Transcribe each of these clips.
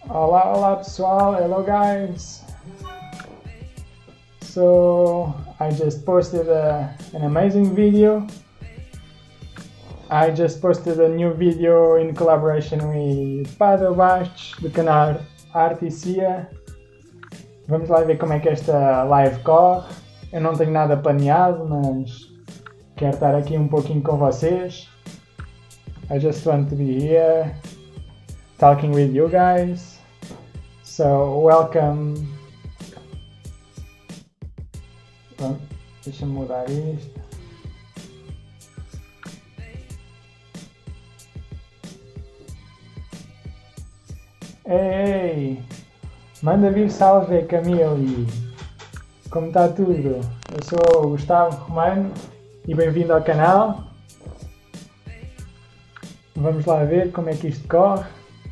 Olá pessoal, hello guys. So I just posted an amazing video. I just posted a new video in collaboration with Padre Bastos do canal Articia. Vamos lá ver como é que esta live corre. Eu não tenho nada planeado, mas quero estar aqui um pouquinho com vocês. I just want to be here talking with you guys. So welcome. Pronto, deixa-me mudar isto. Ei, manda vir salve Camille. Como está tudo? Eu sou o Gustavo Romano e bem-vindo ao canal. Vamos lá ver como é que isto corre.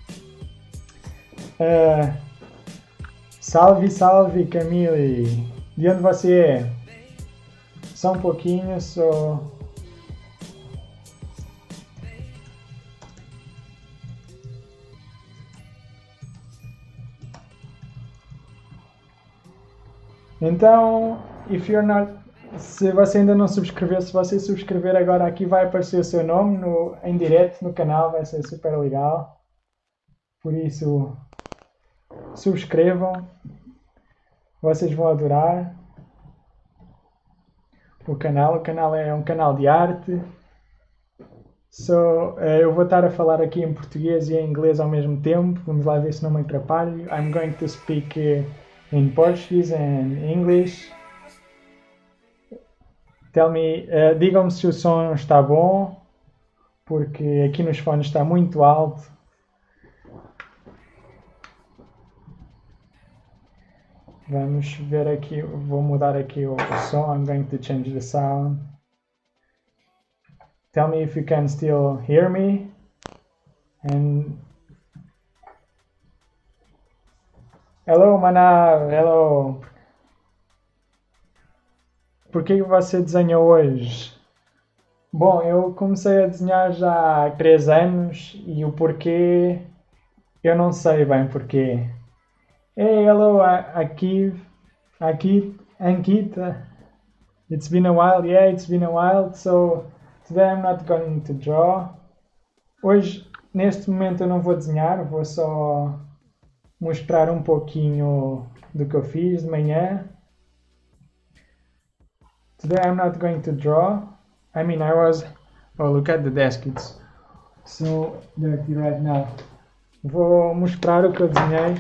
Salve Camille. De onde você é? Só um pouquinho, só... Então, se você ainda não subscreveu, se você subscrever agora aqui vai aparecer o seu nome em direto no canal, vai ser super legal. Por isso, subscrevam, vocês vão adorar o canal. O canal é um canal de arte. Eu vou estar a falar aqui em português e em inglês ao mesmo tempo. Vamos lá ver se não me atrapalho. I'm going to speak in Portuguese and English. Digam-me se o som está bom, porque aqui nos fones está muito alto. Vamos ver aqui, vou mudar aqui o som. I'm going to change the sound. Tell me if you can still hear me. And hello, Manav, hello. Por que você desenha hoje? Bom, eu comecei a desenhar já há 3 anos e o porquê eu não sei bem porquê. Hey, hello, Ankita. It's been a while, yeah, it's been a while. So today I'm not going to draw. Hoje, neste momento, eu não vou desenhar, vou só mostrar um pouquinho do que eu fiz de manhã. Today I'm not going to draw. I mean, Oh, look at the desk, it's so dirty right now. Vou mostrar o que eu desenhei.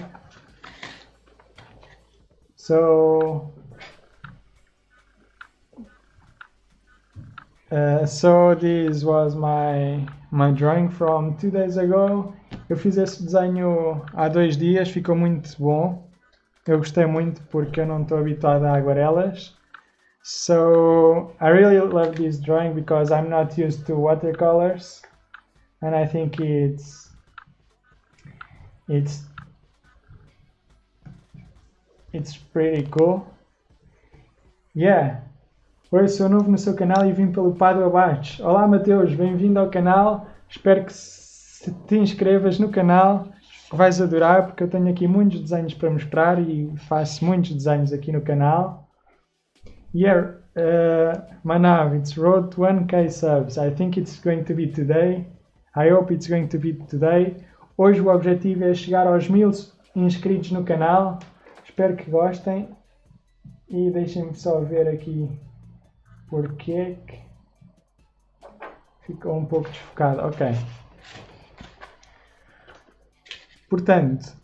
So this was my drawing from 2 days ago. Eu fiz esse desenho há 2 dias, ficou muito bom. Eu gostei muito porque eu não estou habituado a aguarelas. So I really love this drawing because I'm not used to watercolors, and I think it's pretty cool. Yeah. Oi, sou novo no seu canal e vim pelo Padre Bastos. Olá Mateus, bem-vindo ao canal. Espero que te inscrevas no canal, que vais adorar, porque eu tenho aqui muitos desenhos para mostrar e faço muitos desenhos aqui no canal. Yeah, Manav, it's road to 1K subs. I think it's going to be today. I hope it's going to be today. Hoje o objetivo é chegar aos 1000 inscritos no canal. Espero que gostem. E deixem-me só ver aqui porque que ficou um pouco desfocado. Ok. Portanto,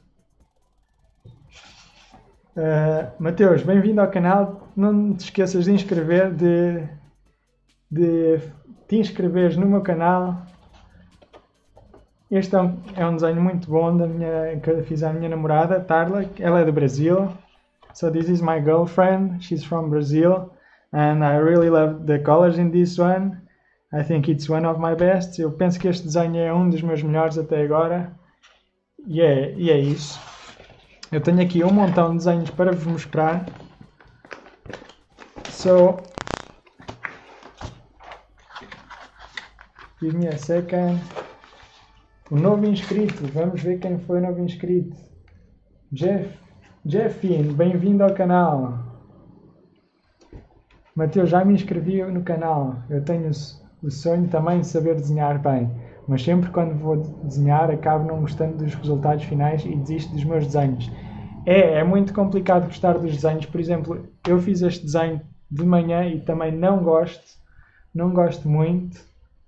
Mateus, bem-vindo ao canal. Não te esqueças de inscrever, de te inscreveres no meu canal. Este é um desenho muito bom que eu fiz à minha namorada, Tarla. Ela é do Brasil. So this is my girlfriend. She's from Brazil. And I really love the colors in this one. I think it's one of my best. Eu penso que este desenho é um dos meus melhores até agora. E é isso. Eu tenho aqui um montão de desenhos para vos mostrar. So, give me a second. O novo inscrito. Vamos ver quem foi o novo inscrito. Jeffin, bem-vindo ao canal. Mateus, já me inscrevi no canal. Eu tenho o sonho também de saber desenhar bem, mas sempre quando vou desenhar acabo não gostando dos resultados finais e desisto dos meus desenhos. É muito complicado gostar dos desenhos. Por exemplo, eu fiz este desenho de manhã e também não gosto muito.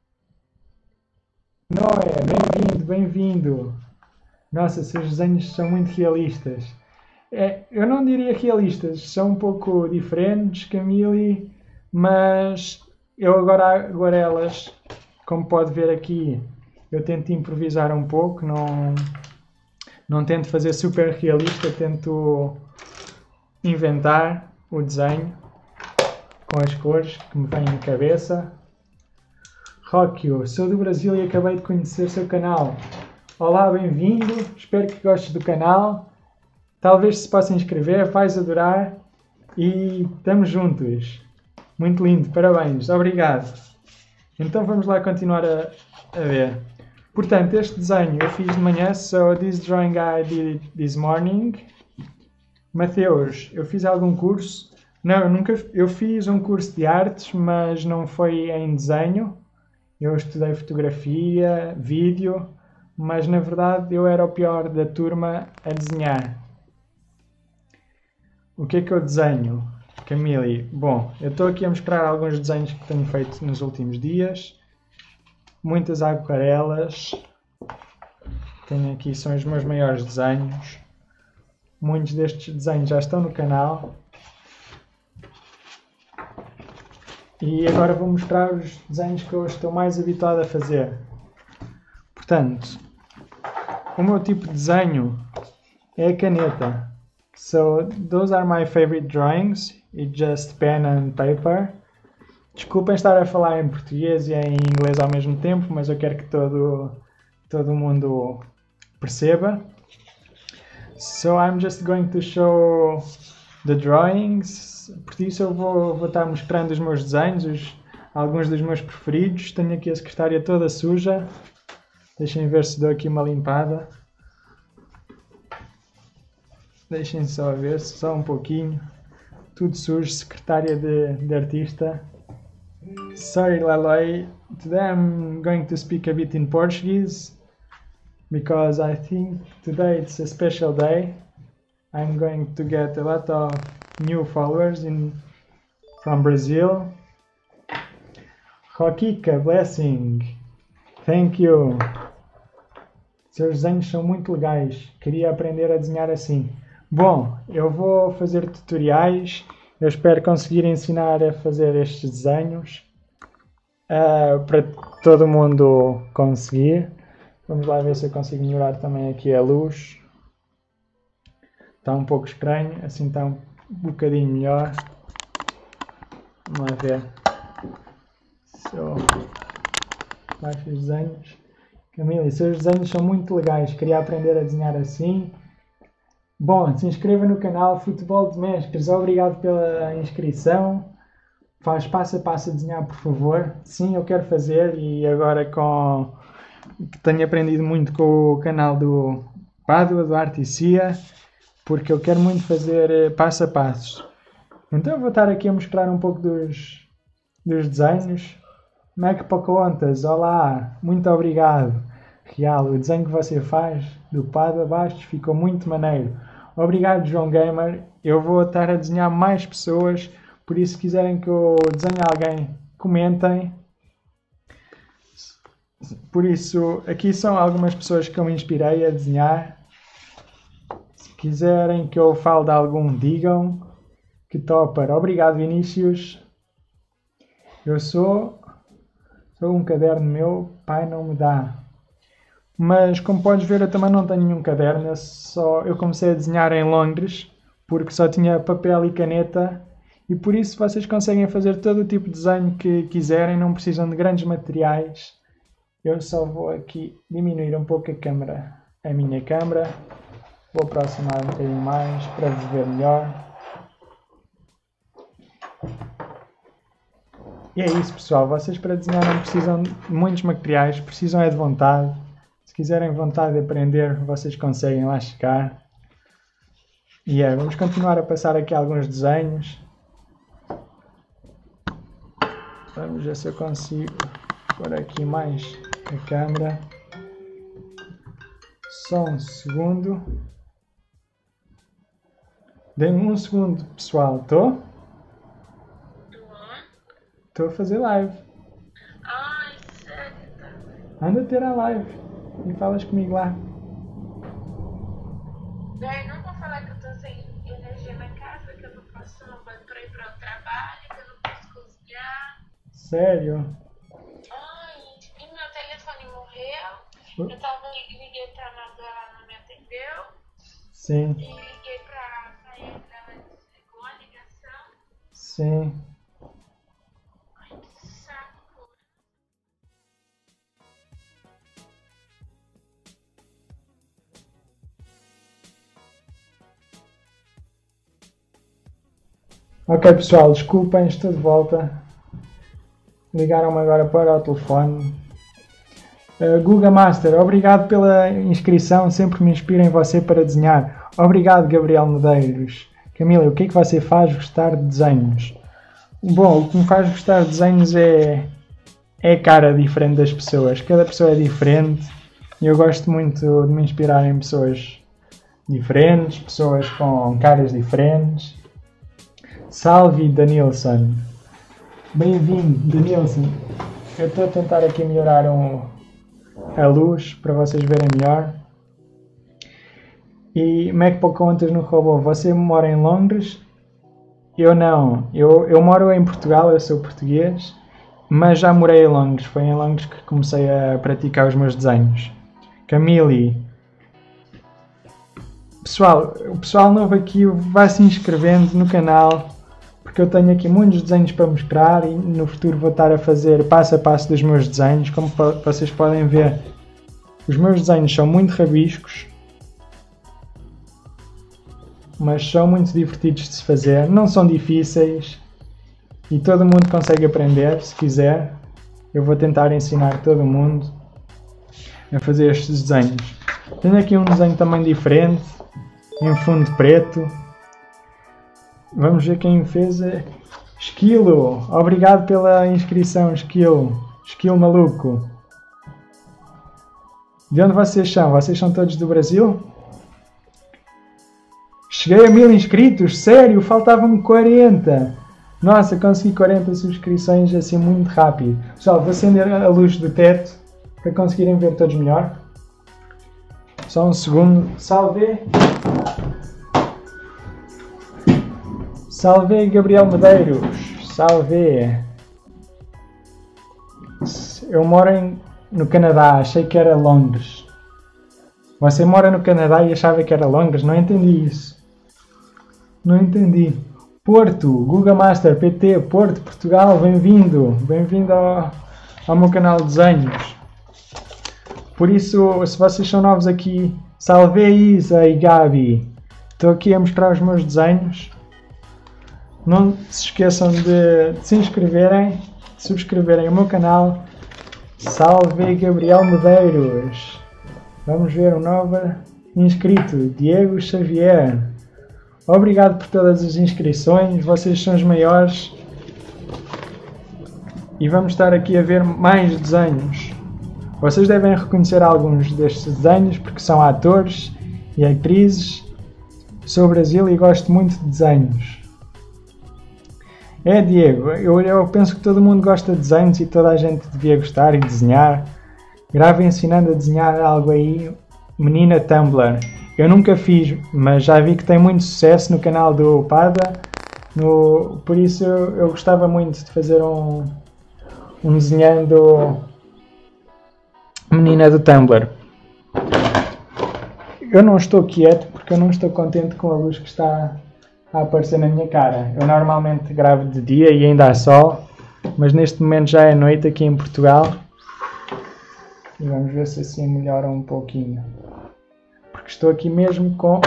Noé, bem-vindo. Nossa, seus desenhos são muito realistas. Eu não diria realistas, são um pouco diferentes, Camille, mas eu agora aguarelas, como pode ver aqui, eu tento improvisar um pouco, não tento fazer super realista, tento inventar o desenho com as cores que me vêm na cabeça. Rockio, sou do Brasil e acabei de conhecer o seu canal. Olá, bem-vindo, espero que gostes do canal. Talvez se possa inscrever, vais adorar e estamos juntos. Muito lindo, parabéns, obrigado. Então vamos lá continuar a ver. Portanto, este desenho eu fiz de manhã, so this drawing I did it this morning. Mateus, eu fiz algum curso? Não, eu fiz um curso de artes, mas não foi em desenho. Eu estudei fotografia, vídeo, mas na verdade eu era o pior da turma a desenhar. O que é que eu desenho, Camille? Bom, eu estou aqui a mostrar alguns desenhos que tenho feito nos últimos dias. Muitas aguarelas. Tenho aqui, são os meus maiores desenhos. Muitos destes desenhos já estão no canal. E agora vou mostrar os desenhos que eu estou mais habituado a fazer. Portanto, o meu tipo de desenho é a caneta. So, those are my favorite drawings. It's just pen and paper. Desculpem estar a falar em português e em inglês ao mesmo tempo, mas eu quero que todo mundo perceba. So, I'm just going to show the drawings. Por isso eu vou estar mostrando os meus desenhos, alguns dos meus preferidos. Tenho aqui a secretária toda suja. Deixem ver se dou aqui uma limpada. Deixem só ver, só um pouquinho. Tudo sujo, secretária de artista. Sorry, Laloi. Today I'm going to speak a bit in Portuguese because I think today it's a special day. I'm going to get a lot of new followers from Brazil. Roquica, blessing. Thank you. Seus desenhos são muito legais. Queria aprender a desenhar assim. Bom, eu vou fazer tutoriais. Eu espero conseguir ensinar a fazer estes desenhos para todo mundo conseguir. Vamos lá ver se eu consigo melhorar também aqui a luz. Está um pouco estranho, assim está um bocadinho melhor. Vamos lá ver. Mais os desenhos. Camila, seus desenhos são muito legais. Queria aprender a desenhar assim. Bom, se inscreva no canal Futebol de Mestres. Obrigado pela inscrição. Faz passo a passo a desenhar, por favor. Sim, eu quero fazer e agora que tenho aprendido muito com o canal do Pádua, do Arte e Cia, porque eu quero muito fazer passo a passos. Então eu vou estar aqui a mostrar um pouco dos desenhos. Mac Pocahontas, olá, muito obrigado. Real, o desenho que você faz do Pádua Bastos ficou muito maneiro. Obrigado, João Gamer. Eu vou estar a desenhar mais pessoas, por isso se quiserem que eu desenhe alguém, comentem. Por isso, aqui são algumas pessoas que eu me inspirei a desenhar. Se quiserem que eu fale de algum, digam. Que topper. Obrigado, Vinícius. Eu sou um caderno meu, pai não me dá. Mas, como podes ver, eu também não tenho nenhum caderno. Eu comecei a desenhar em Londres, porque só tinha papel e caneta. E por isso vocês conseguem fazer todo o tipo de desenho que quiserem, não precisam de grandes materiais. Eu só vou aqui diminuir um pouco a minha câmera. Vou aproximar um bocadinho mais para vos ver melhor. E é isso, pessoal. Vocês para desenhar não precisam de muitos materiais, precisam é de vontade. Se quiserem vontade de aprender, vocês conseguem lá chegar. Vamos continuar a passar aqui alguns desenhos. Vamos ver se eu consigo pôr aqui mais a câmera. Só um segundo. Dê-me um segundo, pessoal. Estou? Estou a fazer live. Ai, sério? Anda a ter a live e falas comigo lá. Daí não vou falar que eu tô sem energia na casa, que eu não posso pra ir para o trabalho, que eu não posso cozinhar. Sério? Ai, e meu telefone morreu. Liguei pra Amanda, ela não me atendeu. Sim. E liguei pra sair, ela desligou a ligação. Sim. Ai, que saco. Ok, pessoal, desculpem, estou de volta. Ligaram-me agora para o telefone. Guga Master, obrigado pela inscrição, sempre me inspira em você para desenhar. Obrigado, Gabriel Medeiros. Camila, o que é que você faz gostar de desenhos? Bom, o que me faz gostar de desenhos é a cara diferente das pessoas. Cada pessoa é diferente e eu gosto muito de me inspirar em pessoas diferentes, pessoas com caras diferentes. Salve, Danielson. Bem-vindo, Danielson. Eu estou a tentar aqui melhorar a luz para vocês verem melhor. E Mac Pocahontas no robô, você mora em Londres? Eu não. Eu moro em Portugal, eu sou português, mas já morei em Londres. Foi em Londres que comecei a praticar os meus desenhos. Camille. Pessoal, o pessoal novo aqui vai se inscrevendo no canal, porque eu tenho aqui muitos desenhos para mostrar e no futuro vou estar a fazer passo a passo dos meus desenhos. Como vocês podem ver, os meus desenhos são muito rabiscos, mas são muito divertidos de se fazer, não são difíceis e todo mundo consegue aprender se quiser. Eu vou tentar ensinar todo mundo a fazer estes desenhos. Tenho aqui um desenho também diferente, em fundo preto. Vamos ver quem fez. Esquilo, obrigado pela inscrição, Esquilo. Esquilo maluco. De onde vocês são? Vocês são todos do Brasil? Cheguei a 1000 inscritos, sério, faltavam-me 40. Nossa, consegui 40 subscrições assim muito rápido. Pessoal, vou acender a luz do teto para conseguirem ver todos melhor. Só um segundo. Salve! Salve, Gabriel Medeiros! Salve! Eu moro no Canadá, achei que era Londres. Você mora no Canadá e achava que era Londres? Não entendi isso. Não entendi. Porto, Guga Master, PT, Porto, Portugal, bem-vindo. Bem-vindo ao meu canal de desenhos. Por isso, se vocês são novos aqui, salve Isa e Gabi. Estou aqui a mostrar os meus desenhos. Não se esqueçam de se inscreverem, de subscreverem o meu canal. Salve Gabriel Medeiros. Vamos ver um novo inscrito, Diego Xavier. Obrigado por todas as inscrições, vocês são os maiores. E vamos estar aqui a ver mais desenhos. Vocês devem reconhecer alguns destes desenhos porque são atores e atrizes. Sou Brasil e gosto muito de desenhos. Diego, eu penso que todo mundo gosta de desenhos e toda a gente devia gostar e desenhar. Grava ensinando a desenhar algo aí, menina Tumblr. Eu nunca fiz, mas já vi que tem muito sucesso no canal do Pada. Por isso eu gostava muito de fazer um desenhando menina do Tumblr. Eu não estou quieto porque eu não estou contente com a luz que está a aparecer na minha cara. Eu normalmente gravo de dia e ainda há sol, mas neste momento já é noite aqui em Portugal. E vamos ver se assim melhora um pouquinho. Porque estou aqui mesmo com...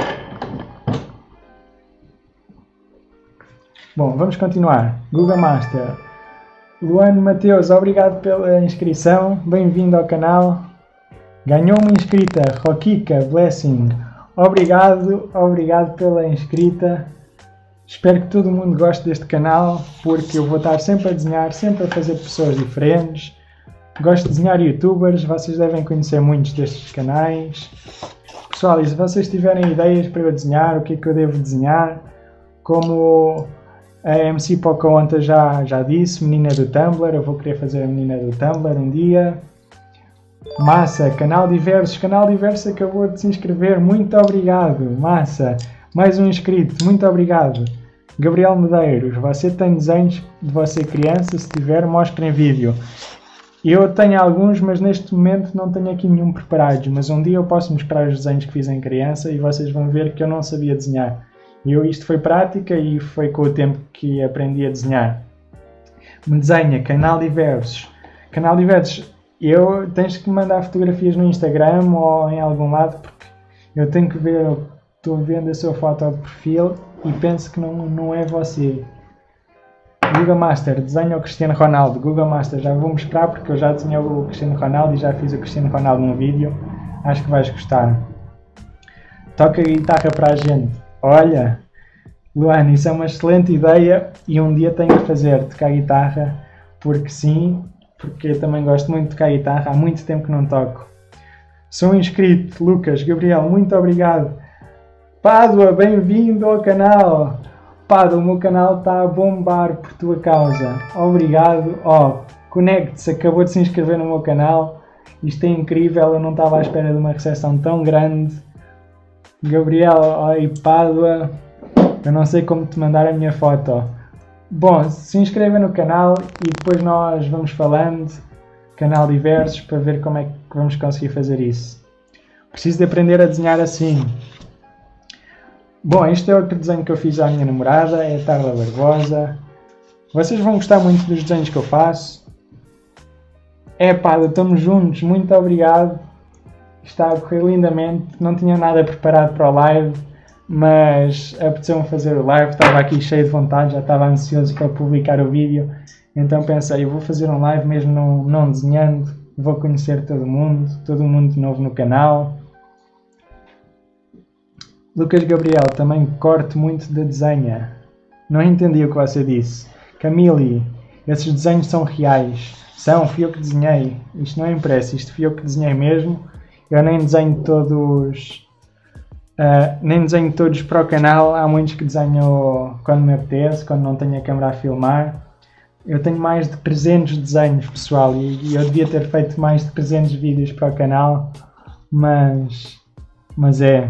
Bom, vamos continuar. Guga Master. Luano Mateus, obrigado pela inscrição. Bem-vindo ao canal. Ganhou uma inscrita. Roquica, Blessing. obrigado pela inscrita. Espero que todo mundo goste deste canal, porque eu vou estar sempre a desenhar, sempre a fazer pessoas diferentes. Gosto de desenhar youtubers, vocês devem conhecer muitos destes canais. Pessoal, e se vocês tiverem ideias para eu desenhar, o que é que eu devo desenhar, como a MC Pocahontas já disse, menina do Tumblr, eu vou querer fazer a menina do Tumblr um dia. Massa, Canal Diversos acabou de se inscrever, muito obrigado, Massa. Mais um inscrito, muito obrigado. Gabriel Medeiros, você tem desenhos de você criança? Se tiver, mostre em vídeo. Eu tenho alguns, mas neste momento não tenho aqui nenhum preparado. Mas um dia eu posso mostrar os desenhos que fiz em criança e vocês vão ver que eu não sabia desenhar. Isto foi prática e foi com o tempo que aprendi a desenhar. Me desenha, Canal Diversos. Canal Diversos, tens que me mandar fotografias no Instagram ou em algum lado, porque eu tenho que ver, estou vendo a sua foto de perfil e penso que não é você. Guga Master, desenha o Cristiano Ronaldo. Guga Master, já vou mostrar porque eu já desenhei o Cristiano Ronaldo e já fiz o Cristiano Ronaldo num vídeo. Acho que vais gostar. Toca a guitarra para a gente. Olha, Luana, isso é uma excelente ideia e um dia tenho que fazer, tocar guitarra, porque sim, porque eu também gosto muito de tocar guitarra, há muito tempo que não toco. Sou um inscrito, Lucas, Gabriel, muito obrigado. Pádua, bem-vindo ao canal. Pádua, o meu canal está a bombar por tua causa. Obrigado. Conecte-se, acabou de se inscrever no meu canal. Isto é incrível, eu não estava à espera de uma recepção tão grande. Gabriel, e Pádua, eu não sei como te mandar a minha foto. Bom, se inscreva no canal e depois nós vamos falando, Canal Diversos, para ver como é que vamos conseguir fazer isso. Preciso de aprender a desenhar assim. Bom, este é outro desenho que eu fiz à minha namorada, é a Tarla Barbosa. Vocês vão gostar muito dos desenhos que eu faço. Estamos juntos, muito obrigado. Está a correr lindamente, não tinha nada preparado para o live, mas apeteceu-me fazer o live, estava aqui cheio de vontade, já estava ansioso para publicar o vídeo, então pensei, eu vou fazer um live mesmo não desenhando, vou conhecer todo mundo novo no canal. Lucas Gabriel, também corto muito de desenho. Não entendi o que você disse. Camille, esses desenhos são reais. Fui eu que desenhei. Isto não é impresso, isto fui eu que desenhei mesmo. Eu nem desenho todos para o canal. Há muitos que desenho quando me apetece, quando não tenho a câmera a filmar. Eu tenho mais de 300 desenhos, pessoal, e eu devia ter feito mais de 300 vídeos para o canal, mas é.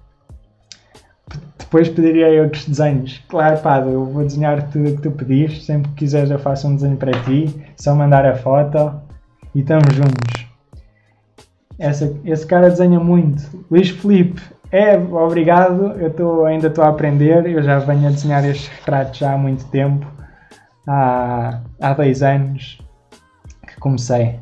Depois pediria outros desenhos. Claro, eu vou desenhar tudo o que tu pedires. Sempre que quiseres eu faço um desenho para ti. Só mandar a foto e estamos juntos. Esse cara desenha muito. Luís Filipe, obrigado. Ainda estou a aprender. Eu já venho a desenhar estes retratos já há muito tempo. Há 2 anos que comecei.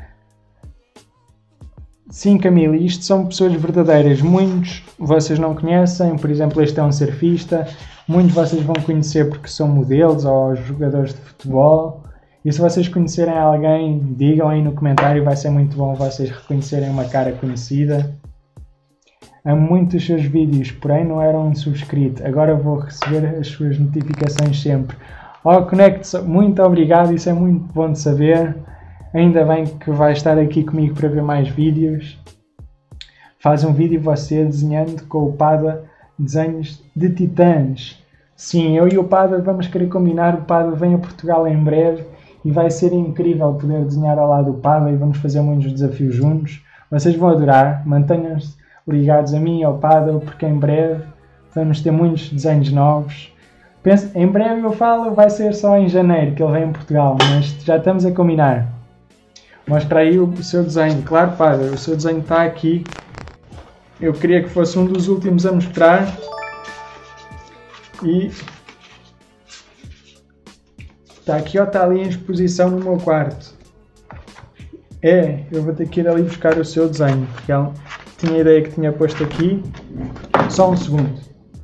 Sim, Camila, isto são pessoas verdadeiras. Muitos vocês não conhecem, por exemplo, este é um surfista. Muitos vocês vão conhecer porque são modelos ou jogadores de futebol. E se vocês conhecerem alguém, digam aí no comentário, vai ser muito bom vocês reconhecerem uma cara conhecida. Amo muito os seus vídeos, porém não era um subscrito. Agora vou receber as suas notificações sempre. Conecte-se, muito obrigado, isso é muito bom de saber. Ainda bem que vai estar aqui comigo para ver mais vídeos. Faz um vídeo você desenhando com o Pádua desenhos de titãs. Sim, eu e o Pádua vamos querer combinar. O Pádua vem a Portugal em breve e vai ser incrível poder desenhar ao lado do Pádua e vamos fazer muitos desafios juntos. Vocês vão adorar. Mantenham-se ligados a mim e ao Pádua porque em breve vamos ter muitos desenhos novos. Em breve eu falo, vai ser só em janeiro que ele vem em Portugal, mas já estamos a combinar. Mostra aí o seu desenho. Claro, Pádua, o seu desenho está aqui. Eu queria que fosse um dos últimos a mostrar. E está aqui ou está ali em exposição no meu quarto. Eu vou ter que ir ali buscar o seu desenho, porque ela tinha a ideia que tinha posto aqui. Só um segundo.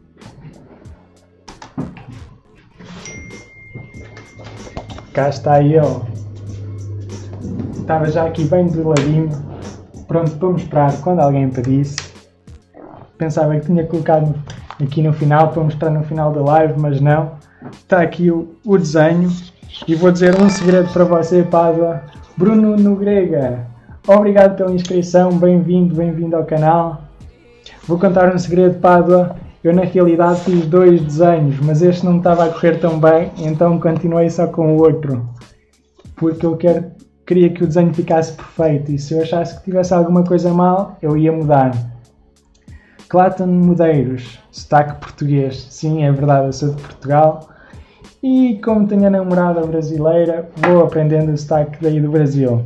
Cá está ele. Estava já aqui bem do ladinho, pronto para mostrar quando alguém pedisse. pensava que tinha colocado aqui no final para mostrar no final da live, mas não. Está aqui o desenho e vou dizer um segredo para você, Pádua. Bruno Nogueira, obrigado pela inscrição, bem-vindo ao canal. Vou contar um segredo, Pádua. Eu na realidade fiz 2 desenhos, mas este não me estava a correr tão bem, então continuei só com o outro. Porque eu queria que o desenho ficasse perfeito e se eu achasse que tivesse alguma coisa mal, eu ia mudar. Clayton Medeiros, sotaque português. Sim, é verdade, eu sou de Portugal. E como tenho a namorada brasileira, vou aprendendo o sotaque daí do Brasil.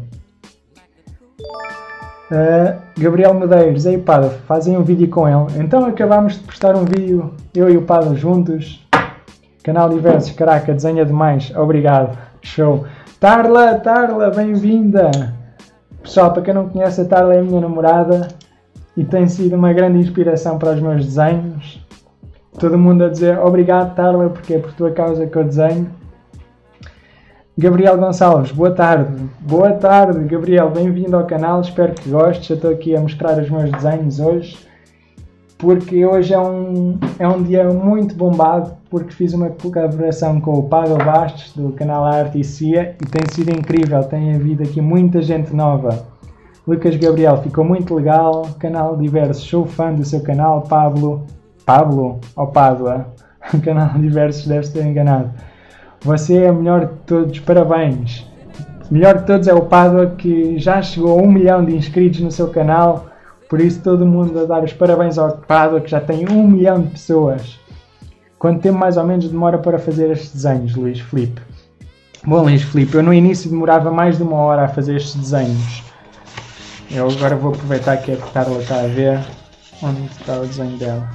Gabriel Medeiros, ei Pádua, fazem um vídeo com ele. Então acabámos de postar um vídeo, eu e o Pádua juntos. Canal Diversos, caraca, desenha demais, obrigado, show. Tarla, bem-vinda. Pessoal, para quem não conhece, a Tarla é a minha namorada e tem sido uma grande inspiração para os meus desenhos. Todo mundo a dizer obrigado, Tarla, porque é por tua causa que eu desenho. Gabriel Gonçalves, boa tarde. Boa tarde, Gabriel, bem-vindo ao canal, espero que gostes. Eu estou aqui a mostrar os meus desenhos hoje, porque hoje é um dia muito bombado, porque fiz uma colaboração com o Pádua Bastos, do canal Arte e Cia, e tem sido incrível, tem havido aqui muita gente nova. Lucas Gabriel, ficou muito legal, canal Diversos, sou fã do seu canal, Pablo ou Pádua, o canal Diversos deve ter enganado. Você é o melhor de todos, parabéns. O melhor de todos é o Pádua, que já chegou a 1 milhão de inscritos no seu canal, por isso todo mundo a dar os parabéns ao Pádua, que já tem 1 milhão de pessoas. Quanto tempo mais ou menos demora para fazer estes desenhos, Luís Filipe? Bom, Luís Filipe, eu no início demorava mais de 1 hora a fazer estes desenhos. Eu agora vou aproveitar que a Carla está a ver onde está o desenho dela.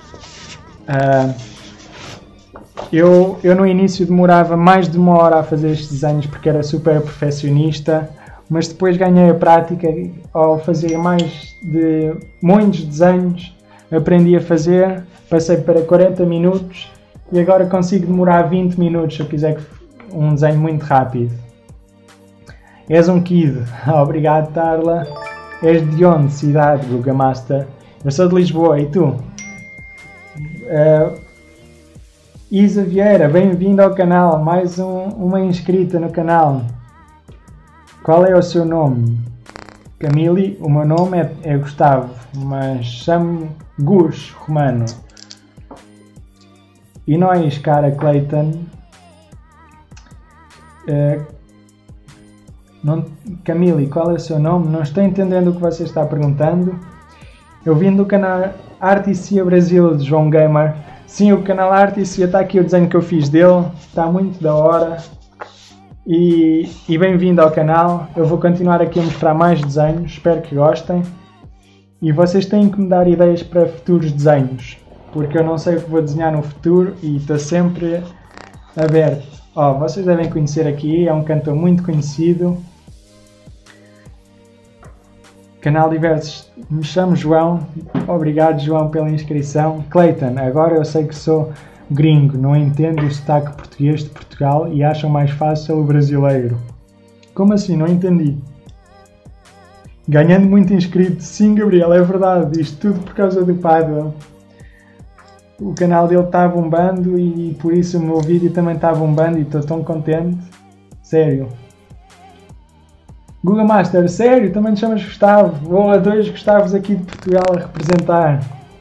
Eu no início demorava mais de 1 hora a fazer estes desenhos porque era super perfeccionista, mas depois ganhei a prática ao fazer mais de muitos desenhos, aprendi a fazer, passei para 40 minutos e agora consigo demorar 20 minutos se eu quiser um desenho muito rápido. És um kid. Obrigado, Tarla. És de onde? Cidade, Guga Master. Eu sou de Lisboa, e tu? Isa Vieira, bem-vindo ao canal. Mais uma inscrita no canal. Qual é o seu nome? Camille, o meu nome é Gustavo, mas chamo-me Gus Romano. E nós, cara Clayton? Camille, qual é o seu nome? Não estou entendendo o que você está perguntando. Eu vim do canal Arte e Cia Brasil de João Gamer. Sim, o canal Arte e Cia, está aqui o desenho que eu fiz dele. Está muito da hora. E bem-vindo ao canal. Eu vou continuar aqui a mostrar mais desenhos. Espero que gostem. E vocês têm que me dar ideias para futuros desenhos. Porque eu não sei o que vou desenhar no futuro e estou sempre aberto. Vocês devem conhecer aqui. É um cantor muito conhecido. Canal Diversos, me chamo João, obrigado João pela inscrição. Clayton, agora eu sei que sou gringo, não entendo o sotaque português de Portugal e acham mais fácil o brasileiro. Como assim? Não entendi. Ganhando muito inscrito, sim Gabriel, é verdade, isto tudo por causa do Pádua. O canal dele está bombando e por isso o meu vídeo também está bombando e estou tão contente. Sério. Guga Master, sério? Também te chamas Gustavo? Vou a 2 Gustavos aqui de Portugal a representar.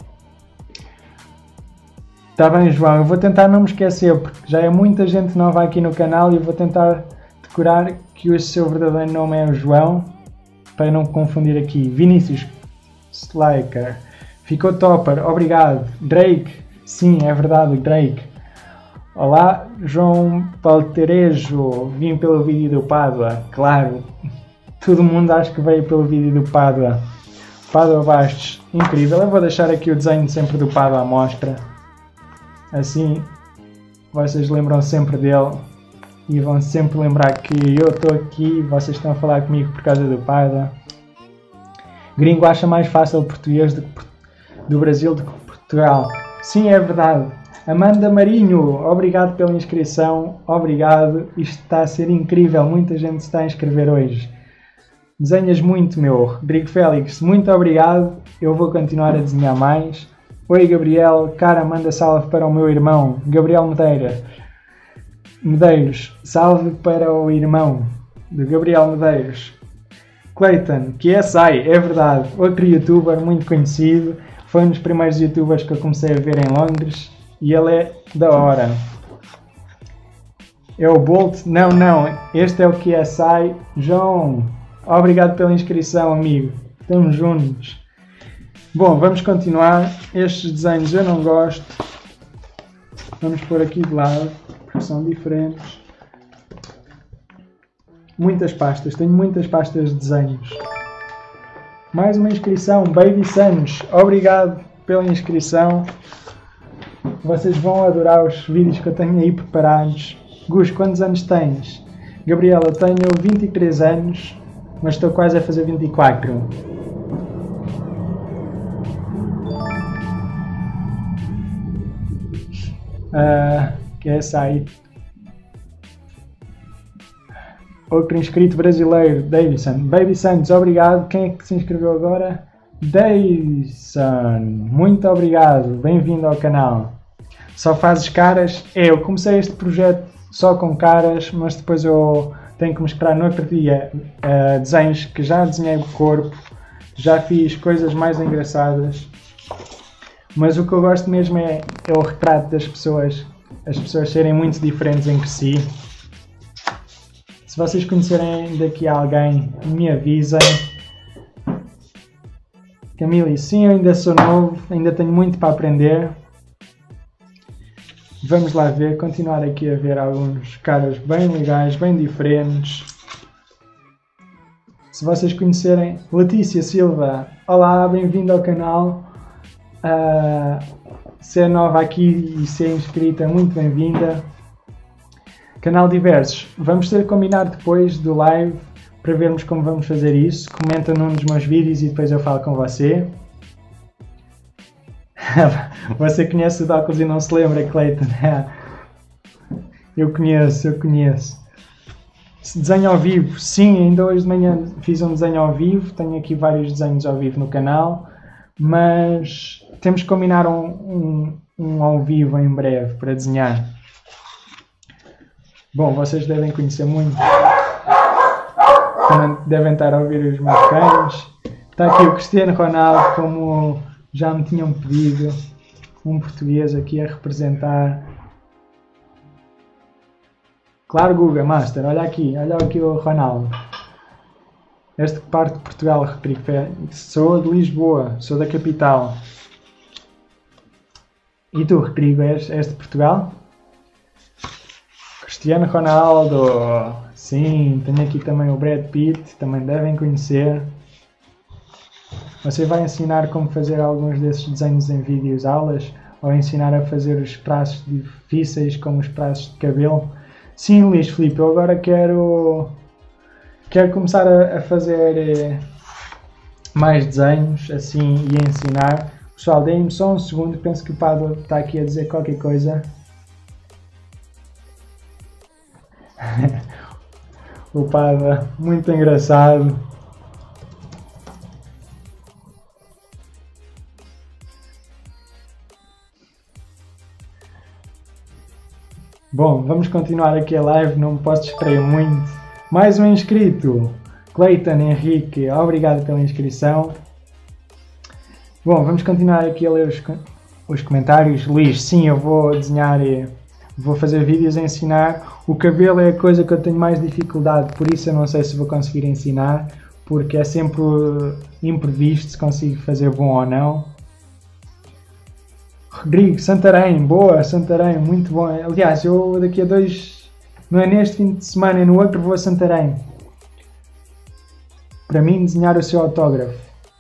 Está bem, João, eu vou tentar não me esquecer, porque já é muita gente nova aqui no canal e eu vou tentar decorar que o seu verdadeiro nome é o João, para não confundir aqui. Vinícius Slaker, ficou topper, obrigado. Drake, sim, é verdade, Drake. Olá, João Palterejo, vim pelo vídeo do Pádua, claro. Todo mundo acha que veio pelo vídeo do Pádua. Pádua Bastos, incrível. Eu vou deixar aqui o desenho sempre do Pádua à mostra. Assim, vocês lembram sempre dele. E vão sempre lembrar que eu estou aqui e vocês estão a falar comigo por causa do Pádua. Gringo acha mais fácil o português do Brasil do que Portugal. Sim, é verdade. Amanda Marinho, obrigado pela inscrição. Obrigado. Isto está a ser incrível. Muita gente se está a inscrever hoje. Desenhas muito, meu. Rodrigo Félix, muito obrigado. Eu vou continuar a desenhar mais. Oi, Gabriel. Cara, manda salve para o meu irmão, Gabriel Medeiros. Salve para o irmão de Gabriel Medeiros. Clayton, QSI, é verdade. Outro youtuber muito conhecido. Foi um dos primeiros youtubers que eu comecei a ver em Londres. E ele é da hora. É o Bolt? Não. Este é o QSI. João, obrigado pela inscrição, amigo. Estamos juntos. Bom, vamos continuar. Estes desenhos eu não gosto. Vamos pôr aqui de lado, porque são diferentes. Muitas pastas. Tenho muitas pastas de desenhos. Mais uma inscrição. Baby Sanos, obrigado pela inscrição. Vocês vão adorar os vídeos que eu tenho aí preparados. Gus, quantos anos tens? Gabriela, eu tenho 23 anos, mas estou quase a fazer 24. Que é essa aí? Outro inscrito brasileiro, Davison. Baby Santos, obrigado. Quem é que se inscreveu agora? Davison, muito obrigado. Bem-vindo ao canal. Só fazes caras? Eu comecei este projeto só com caras, mas depois eu tenho que mostrar no outro dia desenhos que já desenhei o corpo, já fiz coisas mais engraçadas, mas o que eu gosto mesmo é o retrato das pessoas, as pessoas serem muito diferentes entre si. Se vocês conhecerem daqui alguém, me avisem. Camille, sim, eu ainda sou novo, ainda tenho muito para aprender. Vamos lá ver, continuar aqui a ver alguns caras bem legais, bem diferentes. Se vocês conhecerem Letícia Silva, olá, bem-vindo ao canal. Se é nova aqui e se é inscrita, muito bem-vinda. Canal Diversos, vamos ter que combinar depois do live para vermos como vamos fazer isso. Comenta num dos meus vídeos e depois eu falo com você. Você conhece o Docus e não se lembra, Clayton? Eu conheço. Desenho ao vivo, sim, ainda hoje de manhã fiz um desenho ao vivo, tenho aqui vários desenhos ao vivo no canal, mas temos que combinar um ao vivo em breve para desenhar. Bom, vocês devem conhecer muito, também devem estar a ouvir os meus cães. Está aqui o Cristiano Ronaldo, como já me tinham pedido, um português aqui a representar. Claro, Guga Master, olha aqui o Ronaldo. Este que parte de Portugal, Rodrigo. Sou de Lisboa, sou da capital. E tu, Rodrigo, és de Portugal? Cristiano Ronaldo, sim, tenho aqui também o Brad Pitt, também devem conhecer. Você vai ensinar como fazer alguns desses desenhos em vídeos aulas? Ou ensinar a fazer os traços difíceis como os traços de cabelo? Sim, Luís Filipe, eu agora quero começar a fazer mais desenhos assim e a ensinar. Pessoal, deem-me só um segundo, penso que o Pado está aqui a dizer qualquer coisa. O Pado, muito engraçado. Bom, vamos continuar aqui a live, não me posso distrair muito. Mais um inscrito, Clayton Henrique, obrigado pela inscrição. Bom, vamos continuar aqui a ler os comentários. Luís, sim, eu vou desenhar e vou fazer vídeos a ensinar. O cabelo é a coisa que eu tenho mais dificuldade, por isso eu não sei se vou conseguir ensinar, porque é sempre imprevisto se consigo fazer bom ou não. Rodrigo, Santarém, boa, Santarém, muito bom. Aliás, eu daqui a não é neste fim de semana, é no outro, vou a Santarém. Para mim, desenhar o seu autógrafo.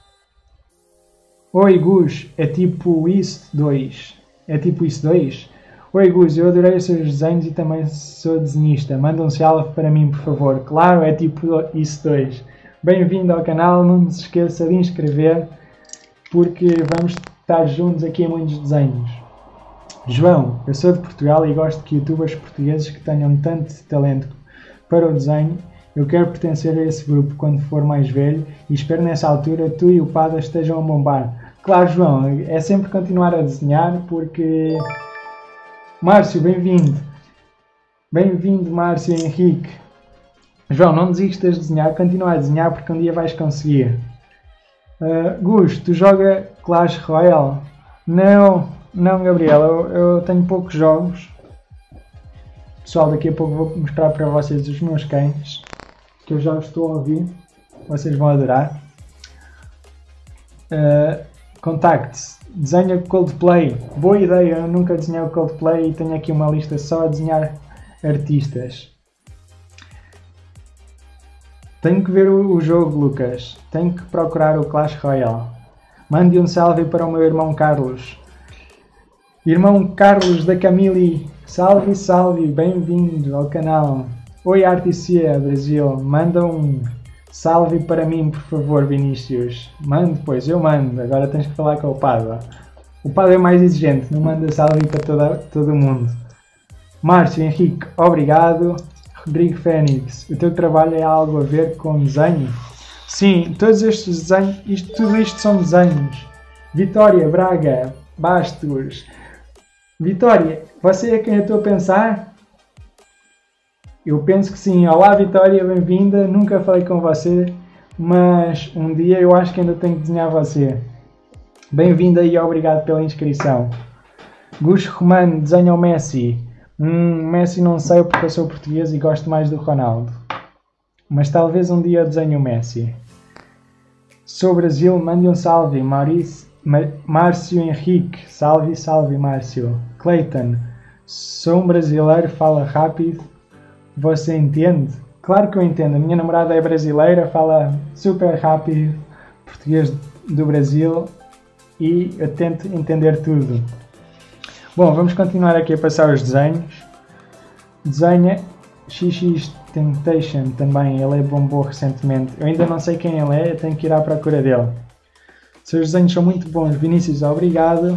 Oi, Gus, é tipo isso 2. É tipo isso 2? Oi, Gus, eu adorei os seus desenhos e também sou desenhista. Manda um salve para mim, por favor. Claro, é tipo isso 2. Bem-vindo ao canal, não se esqueça de inscrever, porque vamos estar juntos aqui em muitos desenhos. João, eu sou de Portugal e gosto de youtubers portugueses que tenham tanto talento para o desenho Eu quero pertencer a esse grupo quando for mais velho e espero nessa altura tu e o Pada estejam a bombar. Claro, João, é sempre continuar a desenhar porque... Márcio, bem-vindo. Bem-vindo, Márcio Henrique. João, não desistas de desenhar, continua a desenhar porque um dia vais conseguir. Gus, tu joga Clash Royale? Não, Gabriel, eu tenho poucos jogos. Pessoal, daqui a pouco vou mostrar para vocês os meus cães, que eu já os estou a ouvir, vocês vão adorar. Contacte-se, desenha Coldplay, boa ideia, eu nunca desenhei o Coldplay e tenho aqui uma lista só a desenhar artistas. Tenho que ver o jogo, Lucas, tenho que procurar o Clash Royale. Mande um salve para o meu irmão Carlos. Irmão Carlos da Camille, salve, salve, bem-vindo ao canal. Oi Articia Brasil, manda um salve para mim, por favor, Vinícius. Mande, pois, eu mando, agora tens que falar com o Pádua. O Pádua é mais exigente, não manda salve para todo mundo. Márcio Henrique, obrigado. Rodrigo Fênix, o teu trabalho é algo a ver com desenho? Sim, todos estes desenhos, tudo isto são desenhos. Vitória, Braga, Bastos. Vitória, você é quem eu estou a pensar? Eu penso que sim. Olá Vitória, bem-vinda. Nunca falei com você, mas um dia eu acho que ainda tenho que desenhar você. Bem-vinda e obrigado pela inscrição. Gus Romano, desenha o Messi. Messi não sei porque eu sou português e gosto mais do Ronaldo. Mas talvez um dia eu desenhe o Messi. Sou Brasil, mande um salve. Márcio Henrique, salve, salve Márcio. Clayton, sou um brasileiro, fala rápido. Você entende? Claro que eu entendo. A minha namorada é brasileira, fala super rápido português do Brasil e eu tento entender tudo. Bom, vamos continuar aqui a passar os desenhos. Desenha XX Temptation também, ele bombou recentemente. Eu ainda não sei quem ele é, eu tenho que ir à procura dele. Seus desenhos são muito bons. Vinícius, obrigado.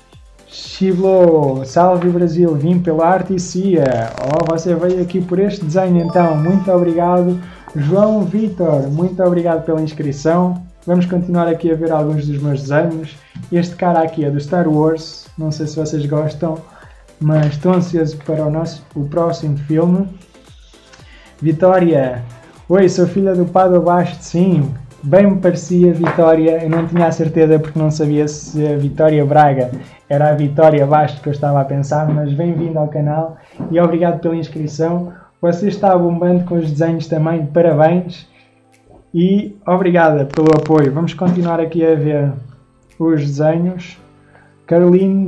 Chiblo, salve Brasil, vim pela Articia. Você veio aqui por este desenho então, muito obrigado. João Vitor, muito obrigado pela inscrição. Vamos continuar aqui a ver alguns dos meus desenhos. Este cara aqui é do Star Wars, não sei se vocês gostam, mas estou ansioso para o próximo filme. Vitória, oi, sou filha do Pádua Bastos, sim, bem me parecia Vitória, eu não tinha a certeza porque não sabia se a Vitória Braga era a Vitória Bastos que eu estava a pensar, mas bem-vindo ao canal e obrigado pela inscrição. Você está bombando com os desenhos também, parabéns e obrigada pelo apoio. Vamos continuar aqui a ver os desenhos. Caroline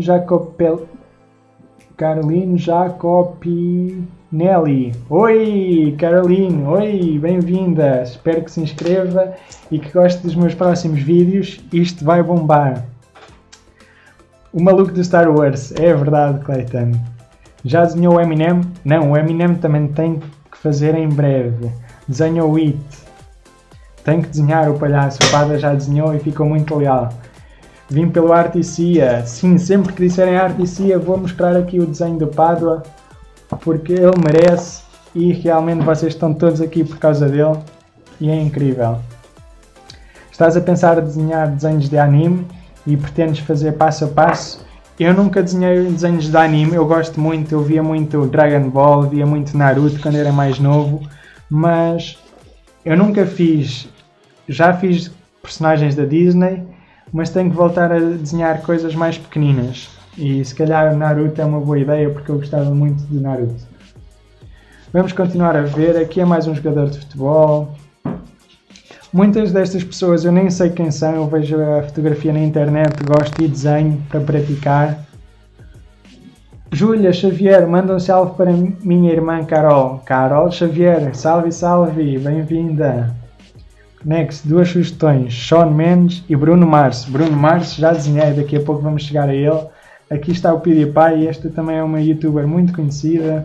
Jacopinelli. Oi, Caroline. Oi, bem-vinda. Espero que se inscreva e que goste dos meus próximos vídeos. Isto vai bombar. O maluco do Star Wars. É verdade, Clayton. Já desenhou o Eminem? Não, o Eminem também tem que fazer em breve. Desenhou o It. Tem que desenhar o palhaço. O Pada já desenhou e ficou muito legal. Vim pelo Articia. Sim, sempre que disserem Articia vou mostrar aqui o desenho do Pádua porque ele merece e realmente vocês estão todos aqui por causa dele e é incrível. Estás a pensar em desenhar desenhos de anime e pretendes fazer passo a passo? Eu nunca desenhei desenhos de anime, eu gosto muito, eu via muito Dragon Ball, via muito Naruto quando era mais novo, mas eu nunca fiz, já fiz personagens da Disney, mas tenho que voltar a desenhar coisas mais pequeninas. E se calhar Naruto é uma boa ideia porque eu gostava muito de Naruto. Vamos continuar a ver. Aqui é mais um jogador de futebol. Muitas destas pessoas eu nem sei quem são. Eu vejo a fotografia na internet, gosto de desenho para praticar. Júlia Xavier, manda um salve para minha irmã Carol. Carol Xavier, salve, salve, bem-vinda. Next, duas sugestões, Shawn Mendes e Bruno Mars. Bruno Mars já desenhei, daqui a pouco vamos chegar a ele. Aqui está o PewDiePie, esta também é uma youtuber muito conhecida.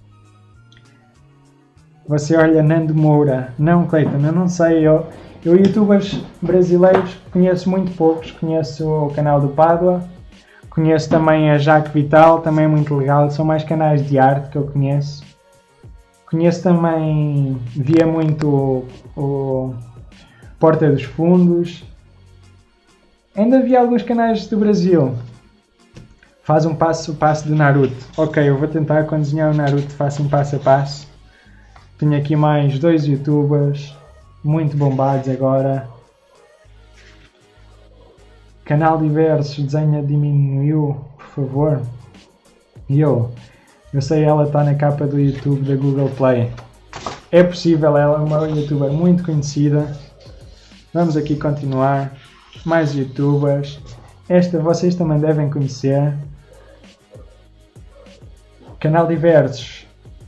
Você olha Nando Moura. Não, Clayton, eu não sei. Eu youtubers brasileiros conheço muito poucos. Conheço o canal do Pádua. Conheço também a Jaque Vital, também é muito legal. São mais canais de arte que eu conheço. Conheço também, via muito o Porta dos Fundos. Ainda vi alguns canais do Brasil. Faz um passo a passo do Naruto. Ok, eu vou tentar quando desenhar o Naruto, faço um passo a passo. Tenho aqui mais 2 youtubers, muito bombados agora. Canal Diversos, desenha diminuiu, por favor. E eu sei ela está na capa do YouTube da Google Play. É possível, ela é uma youtuber muito conhecida. Vamos aqui continuar. Mais youtubers. Esta vocês também devem conhecer. Canal Diversos.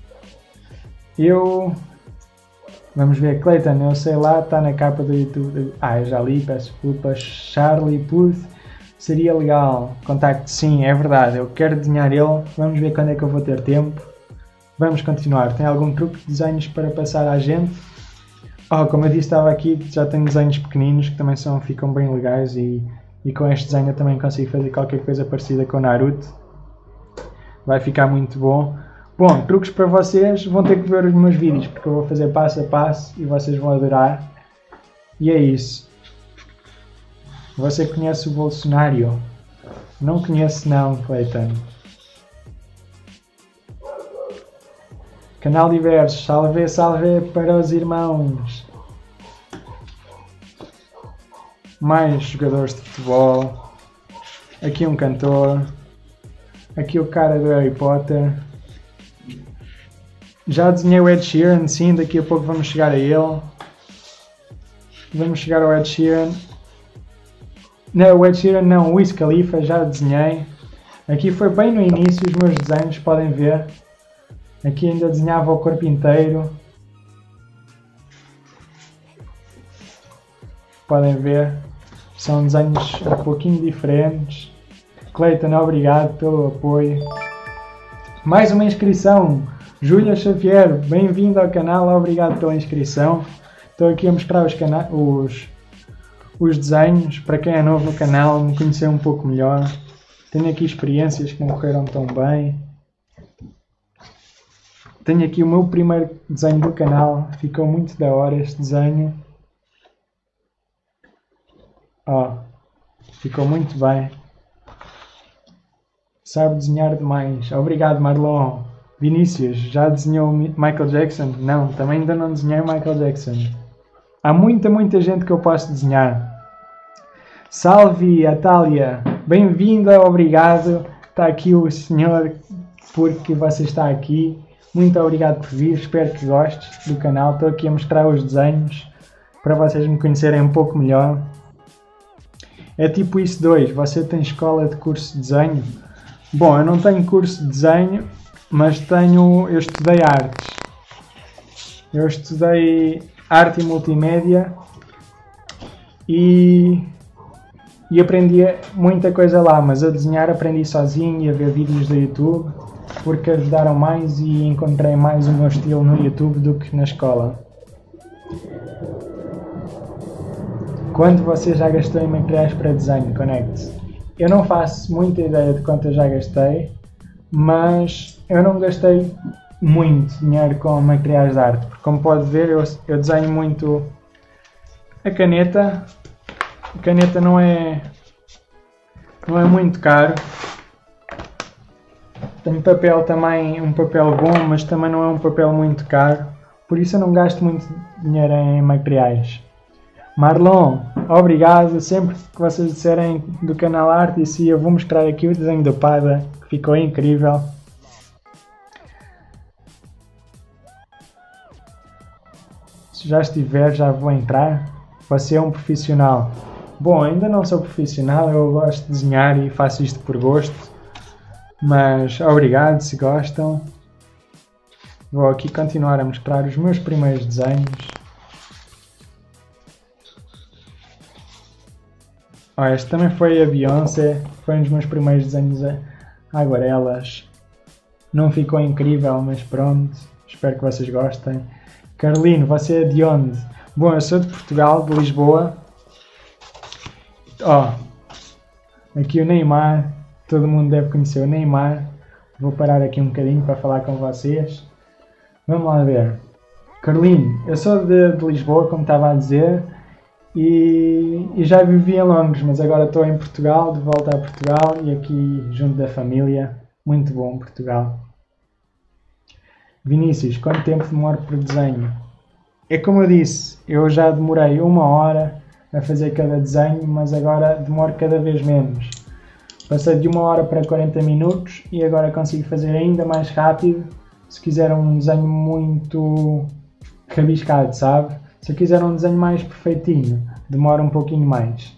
Vamos ver, Clayton, eu sei lá, está na capa do YouTube. Eu já li, peço desculpas. Charlie Puth. Seria legal. Contacto, sim, é verdade. Eu quero desenhar ele. Vamos ver quando é que eu vou ter tempo. Vamos continuar. Tem algum truque de desenhos para passar à gente? Como eu disse, estava aqui, já tenho desenhos pequeninos que também ficam bem legais e com este desenho eu também consigo fazer qualquer coisa parecida com o Naruto. Vai ficar muito bom. Bom, truques para vocês, vão ter que ver os meus vídeos porque eu vou fazer passo a passo e vocês vão adorar. E é isso. Você conhece o Bolsonaro? Não conheço não, Clayton. Canal Diversos, salve, salve para os irmãos. Mais jogadores de futebol. Aqui um cantor. Aqui o cara do Harry Potter. Já desenhei o Ed Sheeran, sim, daqui a pouco vamos chegar a ele. Vamos chegar ao Ed Sheeran. Não, o Ed Sheeran não, o Wiz Khalifa já desenhei. Aqui foi bem no início os meus desenhos, podem ver. Aqui ainda desenhava o corpo inteiro. Podem ver. São desenhos um pouquinho diferentes. Clayton, obrigado pelo apoio. Mais uma inscrição. Júlia Xavier, bem-vindo ao canal. Obrigado pela inscrição. Estou aqui a mostrar os desenhos. Para quem é novo no canal, me conhecer um pouco melhor. Tenho aqui experiências que não correram tão bem. Tenho aqui o meu primeiro desenho do canal. Ficou muito da hora este desenho. Ficou muito bem. Sabe desenhar demais. Obrigado, Marlon. Vinícius, já desenhou Michael Jackson? Não, também ainda não desenhei Michael Jackson. Há muita gente que eu posso desenhar. Salve, Atália. Bem-vinda, obrigado. Está aqui o senhor porque você está aqui. Muito obrigado por vir, espero que gostes do canal. Estou aqui a mostrar os desenhos para vocês me conhecerem um pouco melhor. É tipo isso 2, você tem escola de curso de desenho? Bom, eu não tenho curso de desenho, mas eu estudei artes. Eu estudei arte e multimédia e aprendi muita coisa lá, mas a desenhar aprendi sozinho e a ver vídeos do YouTube, porque ajudaram mais e encontrei mais o meu estilo no YouTube do que na escola. Quanto você já gastou em materiais para desenho? Conecte-se. Eu não faço muita ideia de quanto eu já gastei, mas eu não gastei muito dinheiro com materiais de arte, porque como pode ver eu desenho muito a caneta. A caneta não é muito caro. Tenho papel também, um papel bom, mas também não é um papel muito caro. Por isso eu não gasto muito dinheiro em materiais. Marlon, obrigado. Sempre que vocês disserem do canal Arte e se eu vou mostrar aqui o desenho do Pada, que ficou incrível. Se já estiver, já vou entrar. Você é um profissional. Bom, ainda não sou profissional, eu gosto de desenhar e faço isto por gosto. Mas obrigado se gostam. Vou aqui continuar a mostrar os meus primeiros desenhos. Este também foi a Beyoncé. Foi um dos meus primeiros desenhos a aguarelas. Não ficou incrível, mas pronto. Espero que vocês gostem. Carlino, você é de onde? Bom, eu sou de Portugal, de Lisboa. Aqui o Neymar. Todo mundo deve conhecer o Neymar. Vou parar aqui um bocadinho para falar com vocês. Vamos lá ver. Carlinho, eu sou de Lisboa, como estava a dizer, e já vivi em Londres, mas agora estou em Portugal, de volta a Portugal e aqui junto da família. Muito bom Portugal. Vinícius, quanto tempo demora por desenho? É como eu disse, eu já demorei 1 hora a fazer cada desenho, mas agora demoro cada vez menos. Passei de 1 hora para 40 minutos e agora consigo fazer ainda mais rápido se quiser um desenho muito rabiscado, sabe? Se eu quiser um desenho mais perfeitinho, demora um pouquinho mais.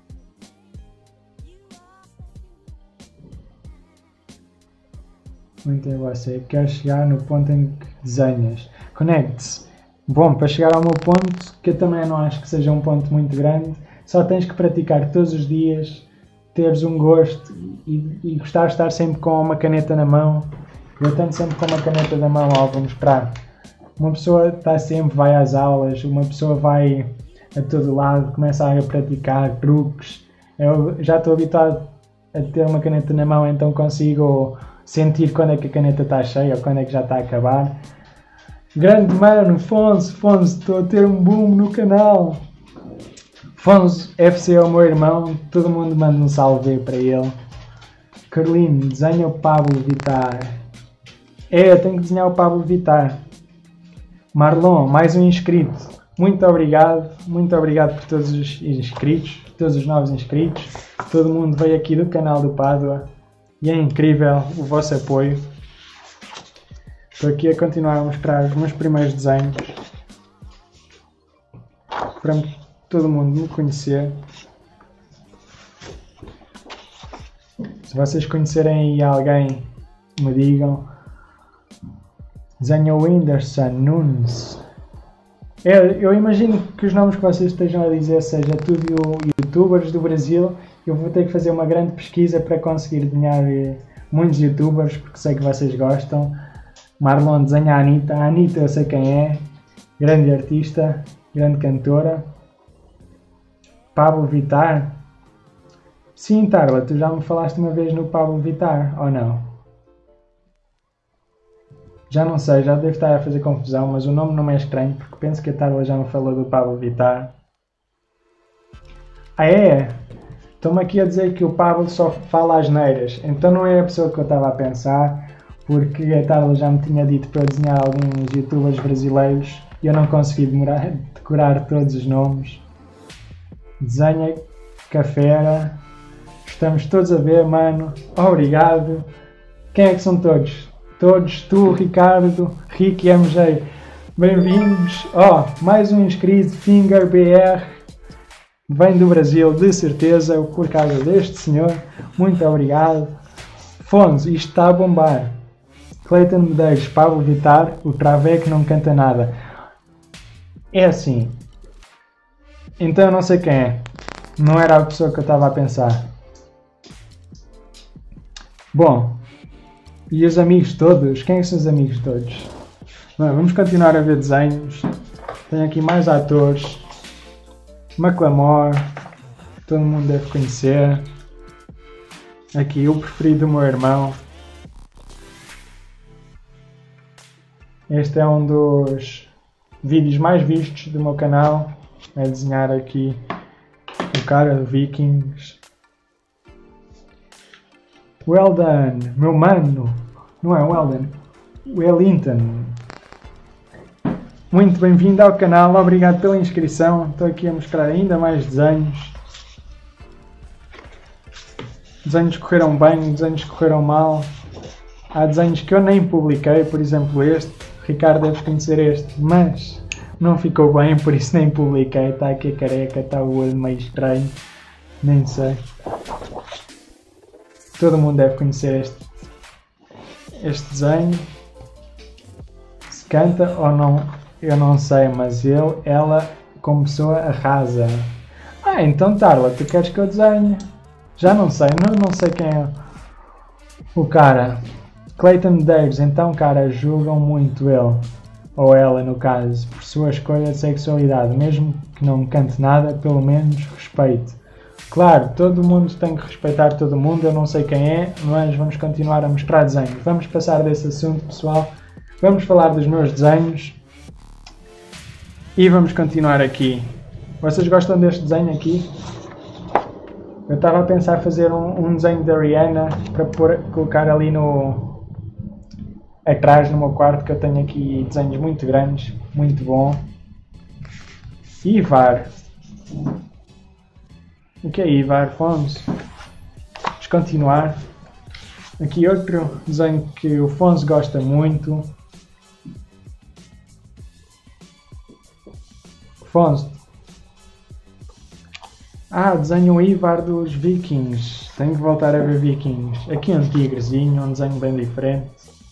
Muito bem, você quer chegar no ponto em que desenhas. Conecte-se. Bom, para chegar ao meu ponto, que eu também não acho que seja um ponto muito grande, só tens que praticar todos os dias, teres um gosto e gostar de estar sempre com uma caneta na mão. Eu tenho sempre com uma caneta na mão, ó, vou mostrar. Uma pessoa está sempre, vai às aulas, uma pessoa vai a todo lado, começa a praticar truques. Eu já estou habituado a ter uma caneta na mão, então consigo sentir quando é que a caneta está cheia ou quando é que já está a acabar. Grande mano, Fonso, estou a ter um boom no canal. Fonso FC é o meu irmão, todo mundo manda um salve para ele. Carlinho, desenha o Pablo Vittar. Eu tenho que desenhar o Pablo Vittar. Marlon, mais um inscrito. Muito obrigado por todos os inscritos, todos os novos inscritos. Todo mundo veio aqui do canal do Pádua e é incrível o vosso apoio. Estou aqui a continuar a mostrar os meus primeiros desenhos para todo mundo me conhecer. Se vocês conhecerem aí alguém, me digam. Desenha o Whindersson Nunes. Eu imagino que os nomes que vocês estejam a dizer seja tudo youtubers do Brasil. Eu vou ter que fazer uma grande pesquisa para conseguir desenhar muitos youtubers, porque sei que vocês gostam. Marlon desenha a Anitta. A Anitta eu sei quem é. Grande artista, grande cantora. Pablo Vittar. Sim, Tarla, tu já me falaste uma vez no Pablo Vittar, ou não? Já não sei, já devo estar a fazer confusão, mas o nome não é estranho, porque penso que a Tarla já me falou do Pablo Vittar. Ah é? Estão-me aqui a dizer que o Pablo só fala asneiras, então não é a pessoa que eu estava a pensar, porque a Tarla já me tinha dito para eu desenhar alguns youtubers brasileiros e eu não consegui decorar todos os nomes. Desenha Cafera. Estamos todos a ver, mano. Obrigado. Quem é que são todos? Todos, tu, Ricardo, Rick e MJ. Bem-vindos. Mais um inscrito, Finger BR. Vem do Brasil, de certeza, por causa deste senhor. Muito obrigado. Fonso, isto está a bombar. Cleiton Medeiros, Pablo Vittar, o Traveco não canta nada. É assim. Então eu não sei quem é. Não era a pessoa que eu estava a pensar. Bom, e os amigos todos? Quem são os amigos todos? Bom, vamos continuar a ver desenhos. Tenho aqui mais atores. Macklemore, todo mundo deve conhecer. Aqui o preferido do meu irmão. Este é um dos vídeos mais vistos do meu canal. É desenhar aqui o cara do Vikings. Well done, meu mano. Não é well done, Wellington. Muito bem-vindo ao canal, obrigado pela inscrição. Estou aqui a mostrar ainda mais desenhos. Desenhos que correram bem, desenhos que correram mal. Há desenhos que eu nem publiquei, por exemplo este. O Ricardo deve conhecer este, mas não ficou bem, por isso nem publiquei. Está aqui a careca, está o olho meio estranho. Nem sei. Todo mundo deve conhecer este desenho. Se canta ou não, eu não sei, mas ela como pessoa arrasa. Então Tarla, tu queres que eu desenhe? Já não sei, não sei quem é o cara. Cleiton Medeiros, então cara, julgam muito ele, ou ela no caso, por sua escolha de sexualidade, mesmo que não cante nada, pelo menos respeite. Claro, todo mundo tem que respeitar todo mundo, eu não sei quem é, mas vamos continuar a mostrar desenhos. Vamos passar desse assunto, pessoal. Vamos falar dos meus desenhos e vamos continuar aqui. Vocês gostam deste desenho aqui? Eu estava a pensar fazer um desenho da Rihanna para colocar ali atrás no meu quarto, que eu tenho aqui desenhos muito grandes, muito bom. Ivar. O que é Ivar, Fonso? Vamos continuar. Aqui outro desenho que o Fonso gosta muito. Fonso. Desenho o Ivar dos Vikings. Tenho que voltar a ver Vikings. Aqui um tigrezinho, um desenho bem diferente.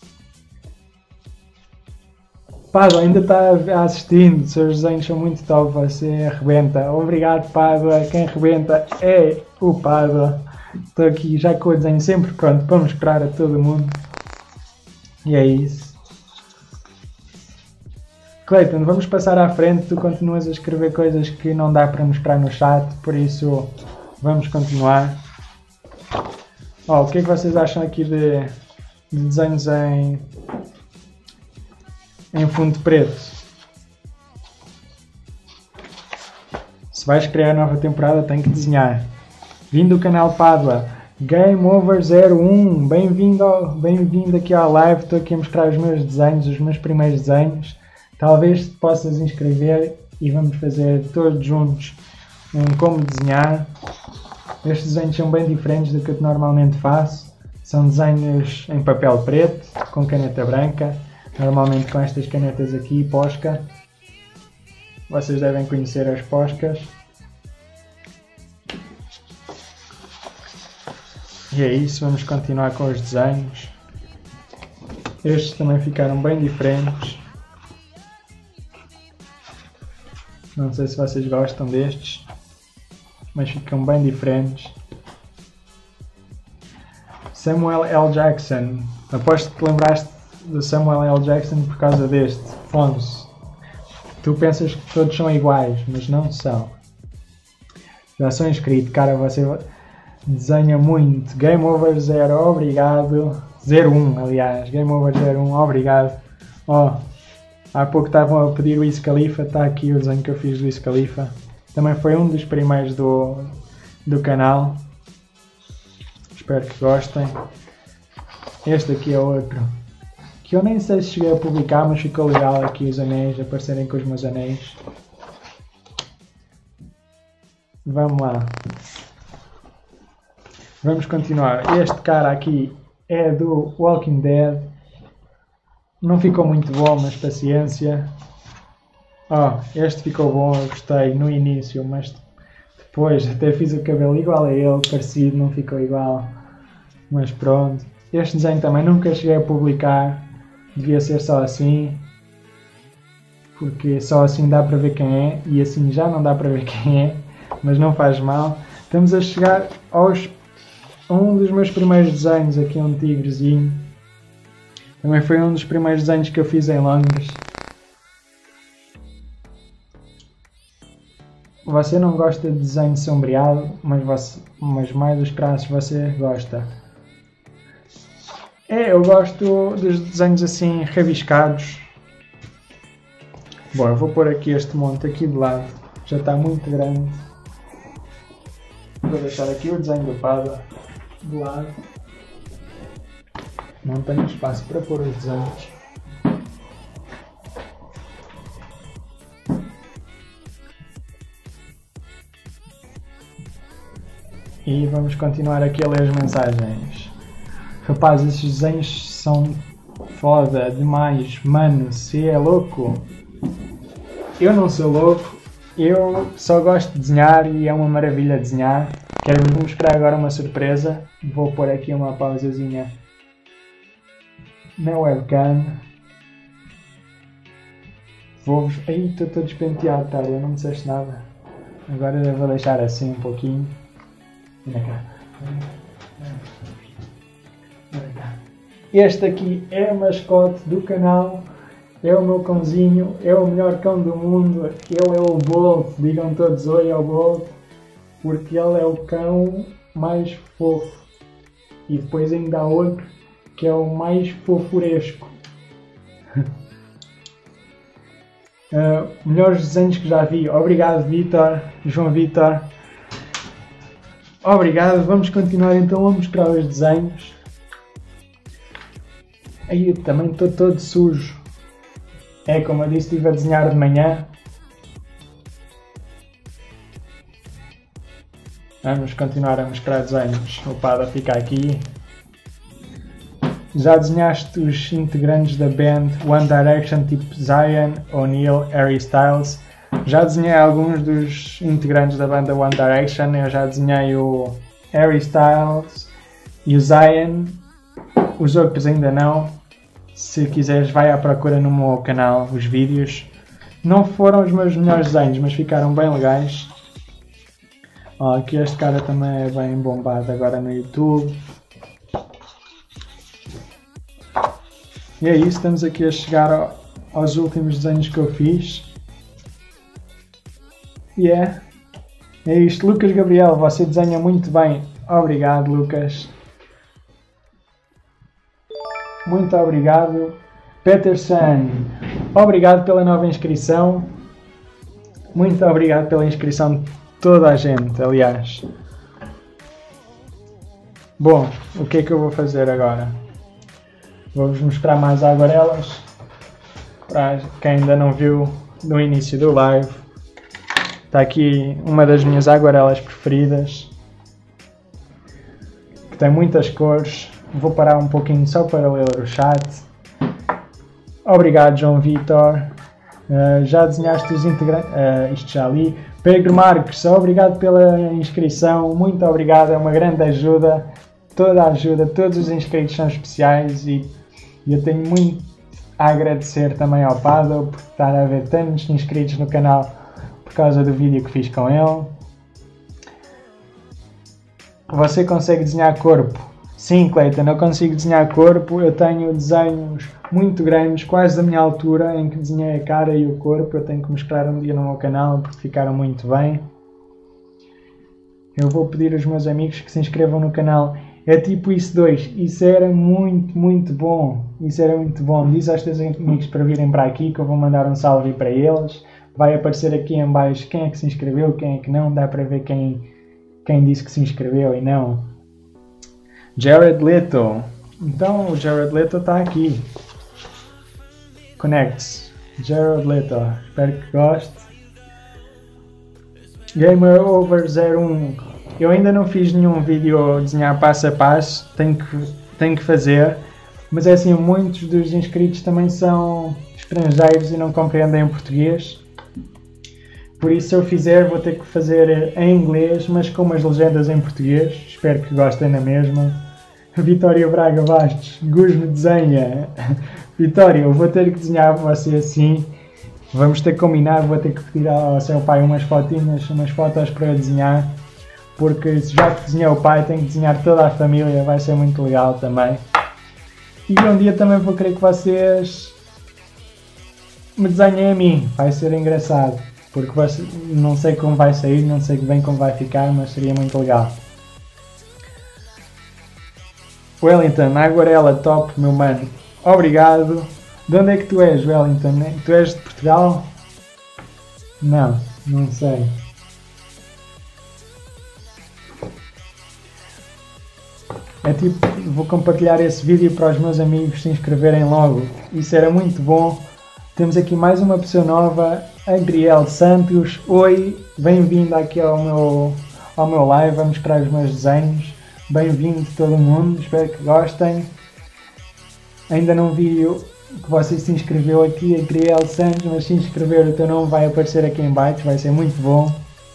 Pádua, ainda está assistindo. Os seus desenhos são muito top. Você arrebenta. Obrigado, Pádua. Quem arrebenta é o Pádua. Estou aqui já com o desenho sempre pronto para mostrar a todo mundo. E é isso. Clayton, vamos passar à frente. Tu continuas a escrever coisas que não dá para mostrar no chat, por isso vamos continuar. O que é que vocês acham aqui de desenhos em fundo preto? Se vais criar nova temporada, tem que desenhar. Vindo do canal Pádua, Game Over 01, bem-vindo aqui ao live. Estou aqui a mostrar os meus desenhos, os meus primeiros desenhos. Talvez te possas inscrever e vamos fazer todos juntos um como desenhar. Estes desenhos são bem diferentes do que eu normalmente faço. São desenhos em papel preto, com caneta branca, normalmente com estas canetas aqui, Posca. Vocês devem conhecer as Poscas. E é isso, vamos continuar com os desenhos. Estes também ficaram bem diferentes. Não sei se vocês gostam destes, mas ficam bem diferentes. Samuel L. Jackson. Aposto que te lembraste do Samuel L. Jackson por causa deste. Fonso. Tu pensas que todos são iguais, mas não são. Já sou inscrito, cara, você desenha muito. Game Over 0, obrigado. 01, aliás. Game Over 01, obrigado. Há pouco estavam a pedir o Wiz Khalifa, está aqui o desenho que eu fiz do Wiz Khalifa. Também foi um dos primeiros do canal. Espero que gostem. Este aqui é outro, que eu nem sei se cheguei a publicar, mas ficou legal aqui os anéis, aparecerem com os meus anéis. Vamos lá. Vamos continuar. Este cara aqui é do Walking Dead. Não ficou muito bom, mas paciência. Este ficou bom, eu gostei no início, mas depois até fiz o cabelo igual a ele, parecido, não ficou igual. Mas pronto. Este desenho também nunca cheguei a publicar, devia ser só assim. Porque só assim dá para ver quem é, e assim já não dá para ver quem é, mas não faz mal. Estamos a chegar um dos meus primeiros desenhos, aqui um tigrezinho. Também foi um dos primeiros desenhos que eu fiz em Londres. Você não gosta de desenho sombreado, mas mais os traços você gosta. Eu gosto dos desenhos assim rabiscados. Bom, eu vou pôr aqui este monte aqui de lado. Já está muito grande. Vou deixar aqui o desenho do Pádua de lado. Não tenho espaço para pôr os desenhos. E vamos continuar aqui a ler as mensagens. Rapaz, esses desenhos são foda demais. Mano, se é louco. Eu não sou louco. Eu só gosto de desenhar e é uma maravilha desenhar. Quero-vos mostrar agora uma surpresa. Vou pôr aqui uma pausazinha na webcam. Vou-vos... Ai, estou todo despenteado, tá? Eu não me disseste nada. Agora eu vou deixar assim um pouquinho. Vem cá. Este aqui é o mascote do canal. É o meu cãozinho. É o melhor cão do mundo. Ele é o Bolt. Digam todos oi ao Bolt. Porque ele é o cão mais fofo. E depois ainda há outro que é o mais fofuresco. Melhores desenhos que já vi. Obrigado, Vitor, João Vitor. Obrigado. Vamos continuar então a mostrar os desenhos. Aí eu também estou todo sujo. É como eu disse, estive a desenhar de manhã. Vamos continuar a mostrar desenhos. O Pada fica aqui. Já desenhaste os integrantes da band One Direction, tipo Zion, O'Neal, Harry Styles? Já desenhei alguns dos integrantes da banda One Direction. Eu já desenhei o Harry Styles e o Zion. Os outros ainda não. Se quiseres, vai à procura no meu canal os vídeos. Não foram os meus melhores desenhos, mas ficaram bem legais. Aqui este cara também é bem bombado agora no YouTube. E é isso, estamos aqui a chegar aos últimos desenhos que eu fiz. E é isto. Lucas Gabriel, você desenha muito bem. Obrigado, Lucas. Muito obrigado. Peterson, obrigado pela nova inscrição. Muito obrigado pela inscrição de toda a gente, aliás. Bom, o que é que eu vou fazer agora? Vou-vos mostrar mais aguarelas. Para quem ainda não viu no início do live. Está aqui uma das minhas aguarelas preferidas. Que tem muitas cores. Vou parar um pouquinho só para ler o chat. Obrigado, João Vitor. Já desenhaste os integrantes? Isto já li. Pedro Marques, obrigado pela inscrição. Muito obrigado, é uma grande ajuda. Toda a ajuda, todos os inscritos são especiais e eu tenho muito a agradecer também ao Pado por estar a ver tantos inscritos no canal por causa do vídeo que fiz com ele. Você consegue desenhar corpo? Sim, Cleiton, eu consigo desenhar corpo. Eu tenho desenhos muito grandes, quase da minha altura, em que desenhei a cara e o corpo. Eu tenho que mostrar um dia no meu canal porque ficaram muito bem. Eu vou pedir aos meus amigos que se inscrevam no canal. É tipo isso 2. Isso era muito bom. Isso era muito bom. Diz aos teus amigos para virem para aqui que eu vou mandar um salve para eles. Vai aparecer aqui em baixo quem é que se inscreveu, quem é que não. Dá para ver quem disse que se inscreveu e não. Jared Leto. Então o Jared Leto está aqui. Conecte-se. Jared Leto. Espero que goste. Gamer Over 01. Eu ainda não fiz nenhum vídeo a desenhar passo a passo. Tenho que fazer. Mas é assim, muitos dos inscritos também são estrangeiros e não compreendem o português. Por isso, se eu fizer, vou ter que fazer em inglês, mas com umas legendas em português. Espero que gostem na mesma. Vitória Braga Bastos, Gus me desenha. Vitória, eu vou ter que desenhar você assim. Vamos ter que combinar, vou ter que pedir ao seu pai umas fotinhas, umas fotos para eu desenhar. Porque se já que desenhei o pai, tenho que desenhar toda a família, vai ser muito legal também. E um dia também vou querer que vocês me desenhem a mim, vai ser engraçado. Porque não sei como vai sair, não sei bem como vai ficar, mas seria muito legal. Wellington, aguarela top, meu mano. Obrigado. De onde é que tu és, Wellington? Tu és de Portugal? Não sei. É tipo, vou compartilhar esse vídeo para os meus amigos se inscreverem logo. Isso era muito bom. Temos aqui mais uma pessoa nova, Adriel Santos. Oi, bem-vindo aqui ao meu live, a mostrar os meus desenhos. Bem-vindo todo mundo, espero que gostem. Ainda não vi que você se inscreveu aqui, Adriel Santos, mas se inscrever o teu nome vai aparecer aqui em baixo, vai ser muito bom.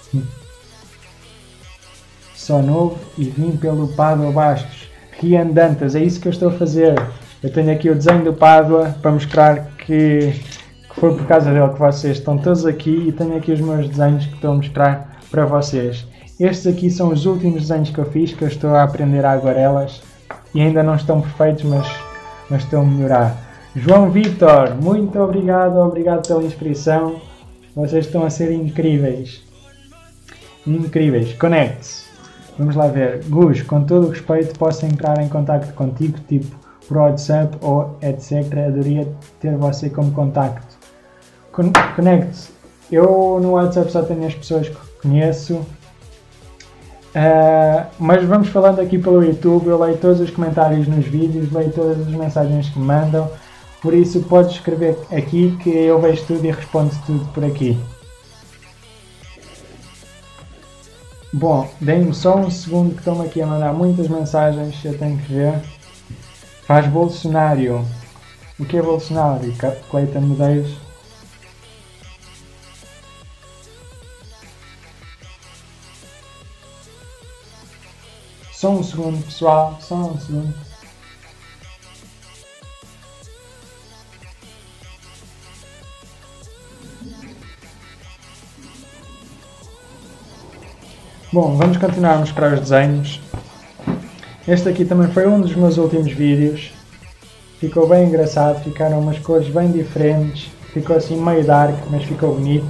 Só novo e vim pelo Pádua Bastos. Rian Dantas, é isso que eu estou a fazer. Eu tenho aqui o desenho do Pádua para mostrar que foi por causa dele que vocês estão todos aqui e tenho aqui os meus desenhos que estou a mostrar para vocês. Estes aqui são os últimos desenhos que eu fiz, que eu estou a aprender a aguarelas e ainda não estão perfeitos, mas estou a melhorar. João Vitor, muito obrigado pela inscrição. Vocês estão a ser incríveis. Incríveis. Conecte-se. Vamos lá ver. Gus, com todo o respeito, posso entrar em contacto contigo, tipo por WhatsApp ou etc. Adoraria ter você como contacto. Conecte-se. Eu no WhatsApp só tenho as pessoas que conheço, mas vamos falando aqui pelo YouTube. Eu leio todos os comentários nos vídeos, leio todas as mensagens que me mandam, por isso podes escrever aqui que eu vejo tudo e respondo tudo por aqui. Bom, deem-me só um segundo que estão aqui a mandar muitas mensagens, eu tenho que ver. Faz Bolsonaro. O que é Bolsonaro? Cleiton Medeiros. Só um segundo, pessoal, só um segundo. Bom, vamos continuar a mostrar os desenhos. Este aqui também foi um dos meus últimos vídeos. Ficou bem engraçado, ficaram umas cores bem diferentes. Ficou assim meio dark, mas ficou bonito.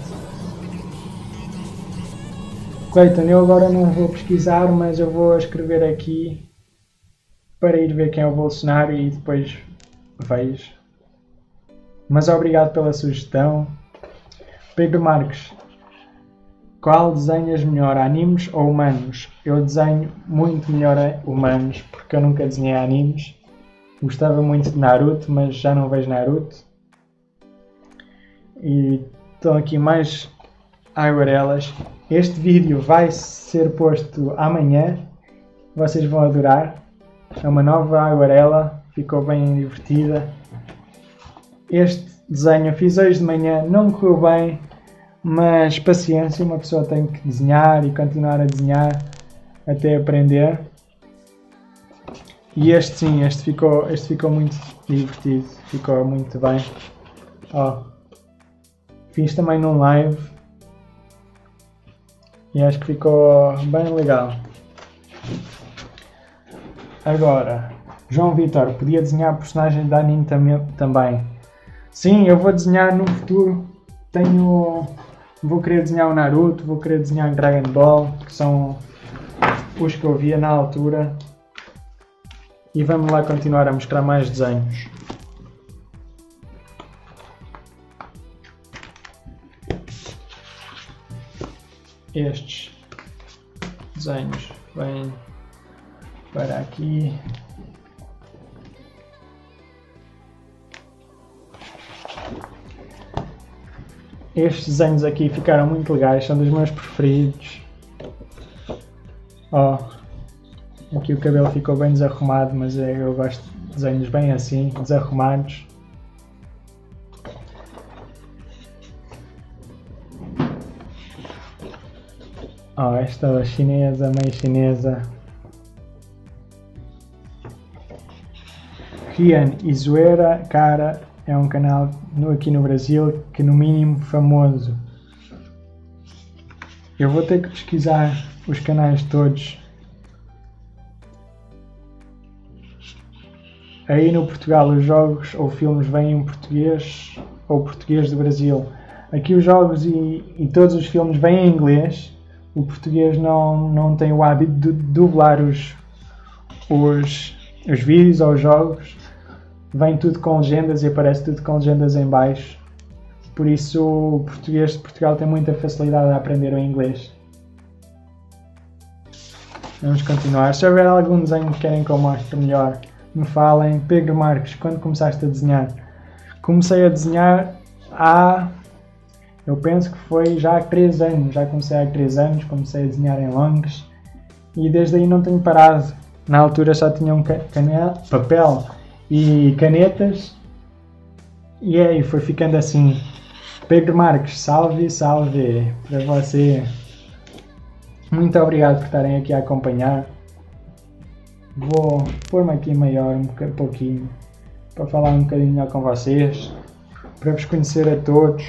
Cleiton, eu agora não vou pesquisar, mas eu vou escrever aqui para ir ver quem é o Bolsonaro e depois vejo. Mas obrigado pela sugestão. Pedro Marques. Qual desenhas melhor, animes ou humanos? Eu desenho muito melhor humanos, porque eu nunca desenhei animes. Gostava muito de Naruto, mas já não vejo Naruto. E estão aqui mais aguarelas. Este vídeo vai ser posto amanhã. Vocês vão adorar. É uma nova aguarela, ficou bem divertida. Este desenho eu fiz hoje de manhã, não correu bem. Mas paciência, uma pessoa tem que desenhar e continuar a desenhar até aprender. E este sim, este ficou muito divertido, ficou muito bem. Fiz também num live e acho que ficou bem legal. Agora, João Vitor, podia desenhar personagens de anime também. Sim, eu vou desenhar no futuro. Vou querer desenhar o Naruto, vou querer desenhar Dragon Ball, que são os que eu via na altura. E vamos lá continuar a mostrar mais desenhos. Estes desenhos vêm para aqui. Estes desenhos aqui ficaram muito legais, são dos meus preferidos. Aqui o cabelo ficou bem desarrumado, mas eu gosto de desenhos bem assim, desarrumados. Esta chinesa, meio chinesa. Rian Izuera, cara, é um canal aqui no Brasil que no mínimo famoso. Eu vou ter que pesquisar os canais todos. Aí no Portugal os jogos ou filmes vêm em português ou português do Brasil. Aqui os jogos e todos os filmes vêm em inglês. O português não tem o hábito de dublar os vídeos ou os jogos. Vem tudo com legendas e aparece tudo com legendas em baixo. Por isso o português de Portugal tem muita facilidade a aprender o inglês. Vamos continuar. Se houver algum desenho que querem que eu mostre melhor, me falem. Pedro Marques, quando começaste a desenhar? Comecei a desenhar eu penso que foi já há 3 anos. Já comecei há 3 anos, comecei a desenhar em longas. E desde aí não tenho parado. Na altura só tinha papel e canetas. E aí foi ficando assim. Pedro Marques, salve, salve para você. Muito obrigado por estarem aqui a acompanhar. Vou pôr-me aqui maior um pouquinho para falar um bocadinho melhor com vocês, para vos conhecer a todos.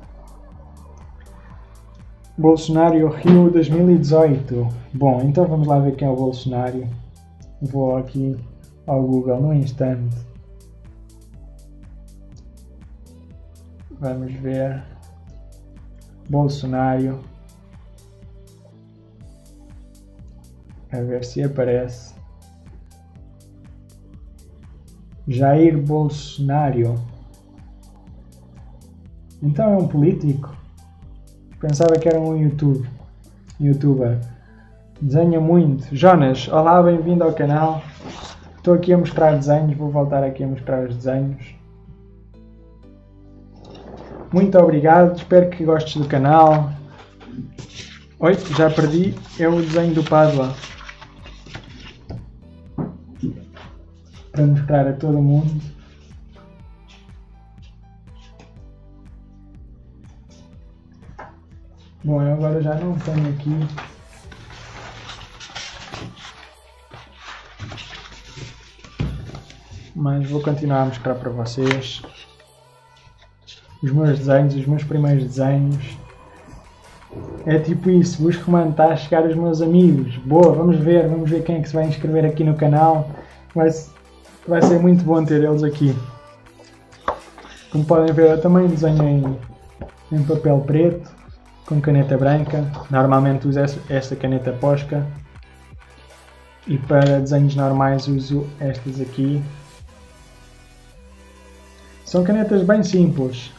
Bolsonaro Rio 2018. Bom, então vamos lá ver quem é o Bolsonaro. Vou aqui ao Google no instante. Vamos ver. Bolsonaro. A ver se aparece. Jair Bolsonaro. Então é um político? Pensava que era um youtuber. Desenha muito. Jonas, olá, bem-vindo ao canal. Estou aqui a mostrar desenhos, vou voltar aqui a mostrar os desenhos. Muito obrigado, espero que gostes do canal. Oi, já perdi, é o desenho do Padua. Para mostrar a todo mundo. Bom, eu agora já não tenho aqui. Mas vou continuar a mostrar para vocês os meus desenhos, os meus primeiros desenhos. É tipo isso, busco mandar chegar os meus amigos. Boa, vamos ver quem é que se vai inscrever aqui no canal. Vai ser muito bom ter eles aqui. Como podem ver, eu também desenho em papel preto, com caneta branca. Normalmente uso esta caneta Posca. E para desenhos normais uso estas aqui. São canetas bem simples.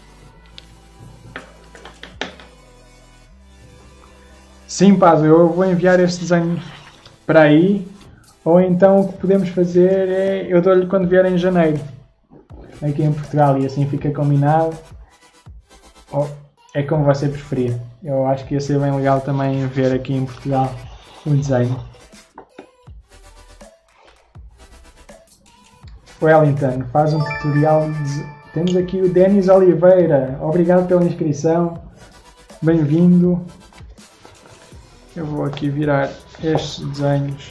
Sim, Pado, eu vou enviar este desenho para aí. Ou então o que podemos fazer é... eu dou-lhe quando vier em janeiro. Aqui em Portugal, e assim fica combinado. Ou é como você preferir. Eu acho que ia ser bem legal também ver aqui em Portugal o desenho. Wellington, faz um tutorial de... Temos aqui o Denis Oliveira. Obrigado pela inscrição. Bem-vindo. Eu vou aqui virar estes desenhos.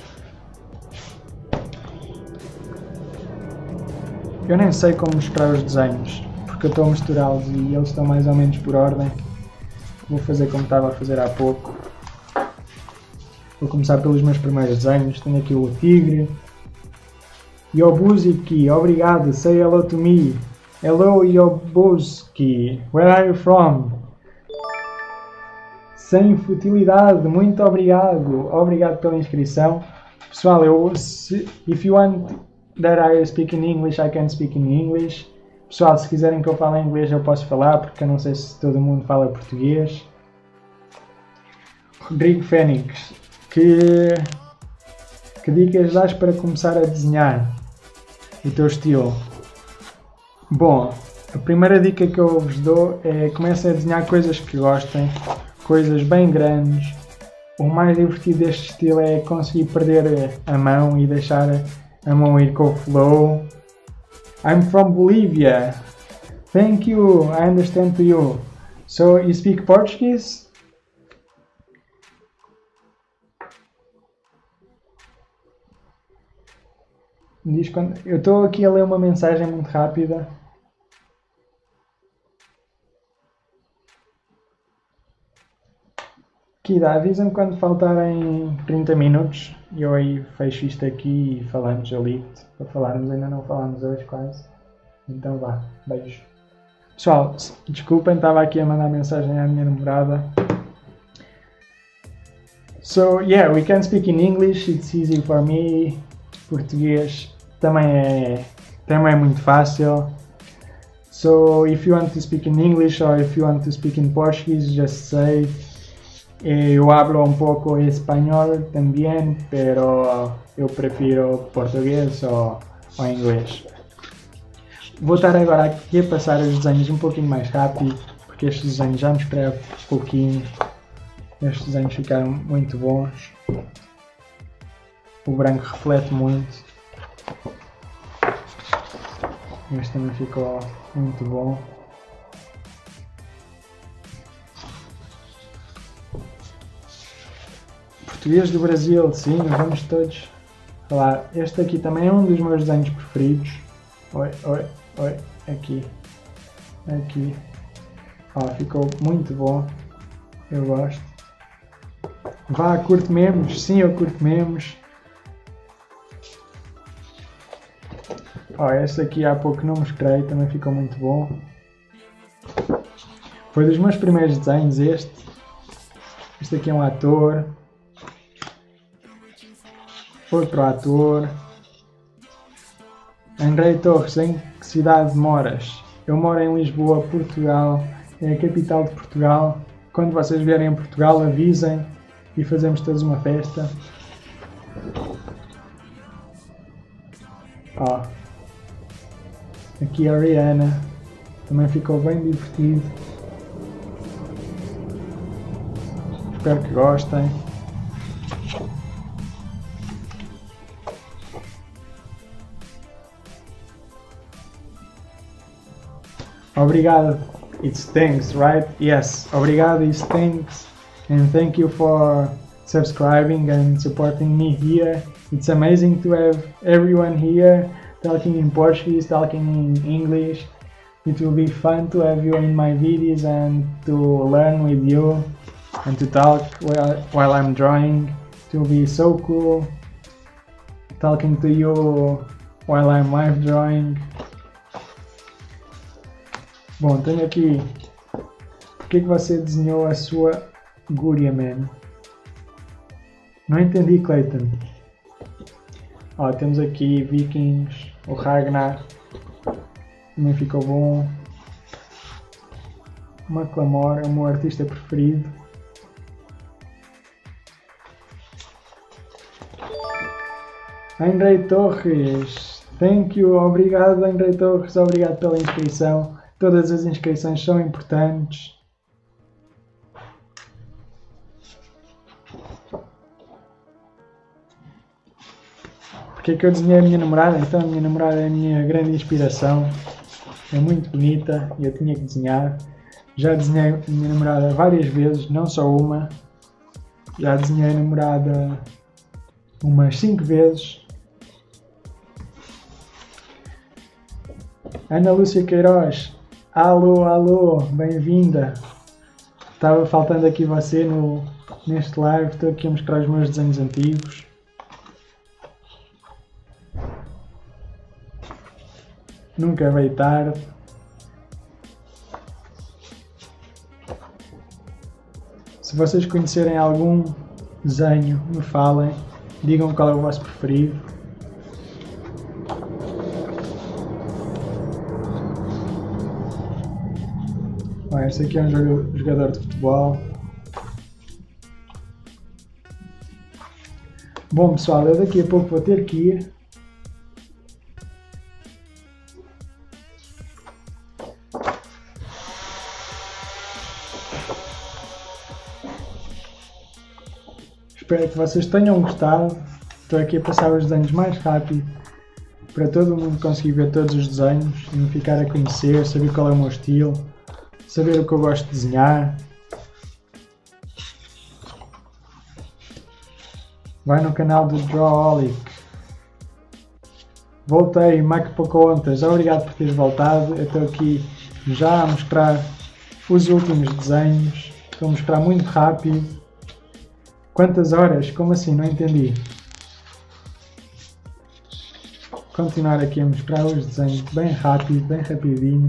Eu nem sei como mostrar os desenhos, porque eu estou a misturá-los e eles estão mais ou menos por ordem. Vou fazer como estava a fazer há pouco. Vou começar pelos meus primeiros desenhos. Tenho aqui o tigre. Yobuzuki, obrigado. Say hello to me. Hello Yobuzuki. Where are you from? Sem futilidade, muito obrigado. Obrigado pela inscrição. Pessoal, if you want that I speak in English, I can speak in English. Pessoal, se quiserem que eu fale em inglês, eu posso falar, porque eu não sei se todo mundo fala português. Rodrigo Fênix, que dicas dás para começar a desenhar o teu estilo? Bom, a primeira dica que eu vos dou é comecem a desenhar coisas que gostem, coisas bem grandes. O mais divertido deste estilo é conseguir perder a mão e deixar a mão ir com o flow. I'm from Bolivia. Thank you, I understand to you. So, you speak Portuguese? Diz quando... Eu estou aqui a ler uma mensagem muito rápida. Kida, avisa-me quando faltarem 30 minutos e eu aí fecho isto aqui e falamos, eu ligo-te para falarmos, ainda não falámos hoje quase. Então vá, beijo. Pessoal, desculpem, estava aqui a mandar mensagem à minha namorada. So, yeah, we can speak in English, it's easy for me. Português também é muito fácil. So, if you want to speak in English or if you want to speak in Portuguese, just say. Eu hablo un poco español también, pero eu prefiro português ou inglês. Vou estar agora aqui a passar os desenhos um pouquinho mais rápido, porque estes desenhos já mostrei há pouquinho. Estes desenhos ficaram muito bons. O branco reflete muito. Este também ficou muito bom. Português do Brasil, sim, vamos todos falar. Este aqui também é um dos meus desenhos preferidos. Oi, aqui. Ó, ficou muito bom. Eu gosto. Vá, curte memes. Sim, eu curto memes. Ó, este aqui há pouco não mostrei, também ficou muito bom. Foi dos meus primeiros desenhos este. Este aqui é um ator. Outro ator. Andrei Torres, em que cidade moras? Eu moro em Lisboa, Portugal. É a capital de Portugal. Quando vocês vierem a Portugal, avisem e fazemos todos uma festa. Ó, aqui a Rihanna. Também ficou bem divertido. Espero que gostem. Obrigado. It stinks, right? Yes. Obrigado, it stinks. And thank you for subscribing and supporting me here. It's amazing to have everyone here talking in Portuguese, talking in English. It will be fun to have you in my videos and to learn with you and to talk while I'm drawing. It will be so cool talking to you while I'm live drawing. Bom, tenho aqui. Porquê que você desenhou a sua Gúria, man? Não entendi, Clayton. Ó, temos aqui Vikings, o Ragnar. Também ficou bom. Macklemore é o meu artista preferido. Andrei Torres. Thank you. Obrigado, Andrei Torres. Obrigado pela inscrição. Todas as inscrições são importantes. Porque é que eu desenhei a minha namorada? Então a minha namorada é a minha grande inspiração. É muito bonita e eu tinha que desenhar. Já desenhei a minha namorada várias vezes, não só uma. Já desenhei a namorada umas 5 vezes. Ana Lúcia Queiroz. Alô, alô, bem-vinda. Estava faltando aqui você neste live. Estou aqui a mostrar os meus desenhos antigos. Nunca veio tarde. Se vocês conhecerem algum desenho, me falem. Digam qual é o vosso preferido. Este aqui é um jogador de futebol. Bom pessoal, eu daqui a pouco vou ter que ir. Espero que vocês tenham gostado. Estou aqui a passar os desenhos mais rápido para todo mundo conseguir ver todos os desenhos e me ficar a conhecer, saber qual é o meu estilo. Saber o que eu gosto de desenhar. Vai no canal do Drawholic. Voltei, Mike Pocahontas. Obrigado por teres voltado. Eu estou aqui já a mostrar os últimos desenhos. Estou a mostrar muito rápido. Quantas horas? Como assim? Não entendi. Continuar aqui a mostrar os desenhos bem rápido, bem rapidinho.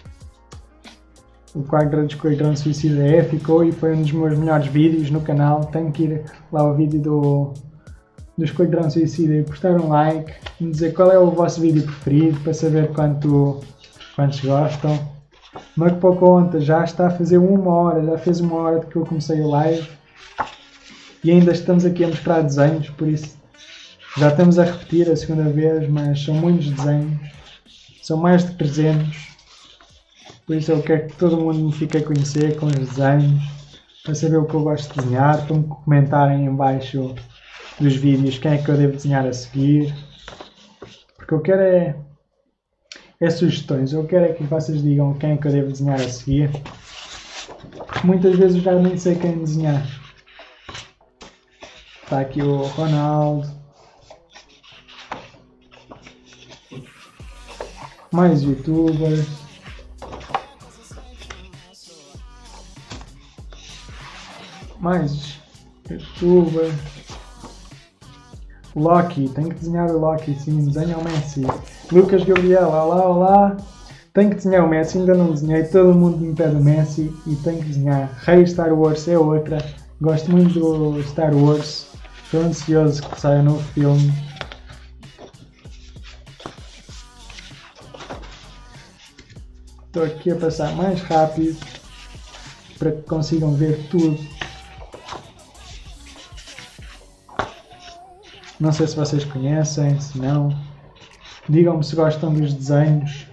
O quadro de Esquadrão Suicida ficou e foi um dos meus melhores vídeos no canal. Tenho que ir lá ao vídeo do Esquadrão Suicida e postar um like e me dizer qual é o vosso vídeo preferido para saber quantos gostam. Mas por conta, já está a fazer 1 hora, já fez 1 hora de que eu comecei o live e ainda estamos aqui a mostrar desenhos, por isso já estamos a repetir a segunda vez, mas são muitos desenhos, são mais de 300. Por isso eu quero que todo mundo me fique a conhecer com os desenhos, para saber o que eu gosto de desenhar, para me comentarem em baixo dos vídeos quem é que eu devo desenhar a seguir. Porque eu quero é sugestões, eu quero é que vocês digam quem é que eu devo desenhar a seguir. Porque muitas vezes eu já nem sei quem desenhar. Está aqui o Ronaldo. Mais youtubers. Mais youtuber. Loki, tenho que desenhar o Loki, sim, desenha o Messi. Lucas Gabriel, olá, olá. Tenho que desenhar o Messi, ainda não desenhei, todo mundo me pede o Messi e tenho que desenhar. Rei Star Wars é outra, gosto muito do Star Wars, estou ansioso que saia um novo filme. Estou aqui a passar mais rápido para que consigam ver tudo. Não sei se vocês conhecem, se não. Digam-me se gostam dos desenhos.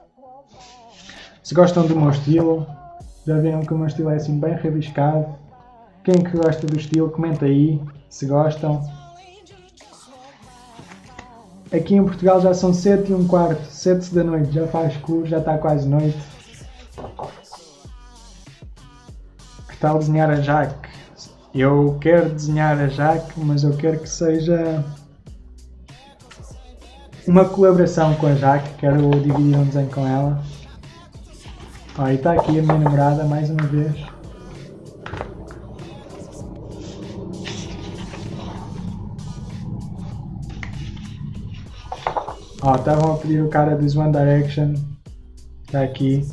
Se gostam do meu estilo. Já viram que o meu estilo é assim bem rabiscado. Quem que gosta do estilo, comenta aí se gostam. Aqui em Portugal já são 7h15, 7 da noite, já faz escuro, já está quase noite. Que tal desenhar a Jaque? Eu quero desenhar a Jaque, mas eu quero que seja uma colaboração com a Jaque, quero dividir um desenho com ela. Ó, e está aqui a minha namorada mais uma vez. Ó, estavam a pedir o cara dos One Direction. Está aqui.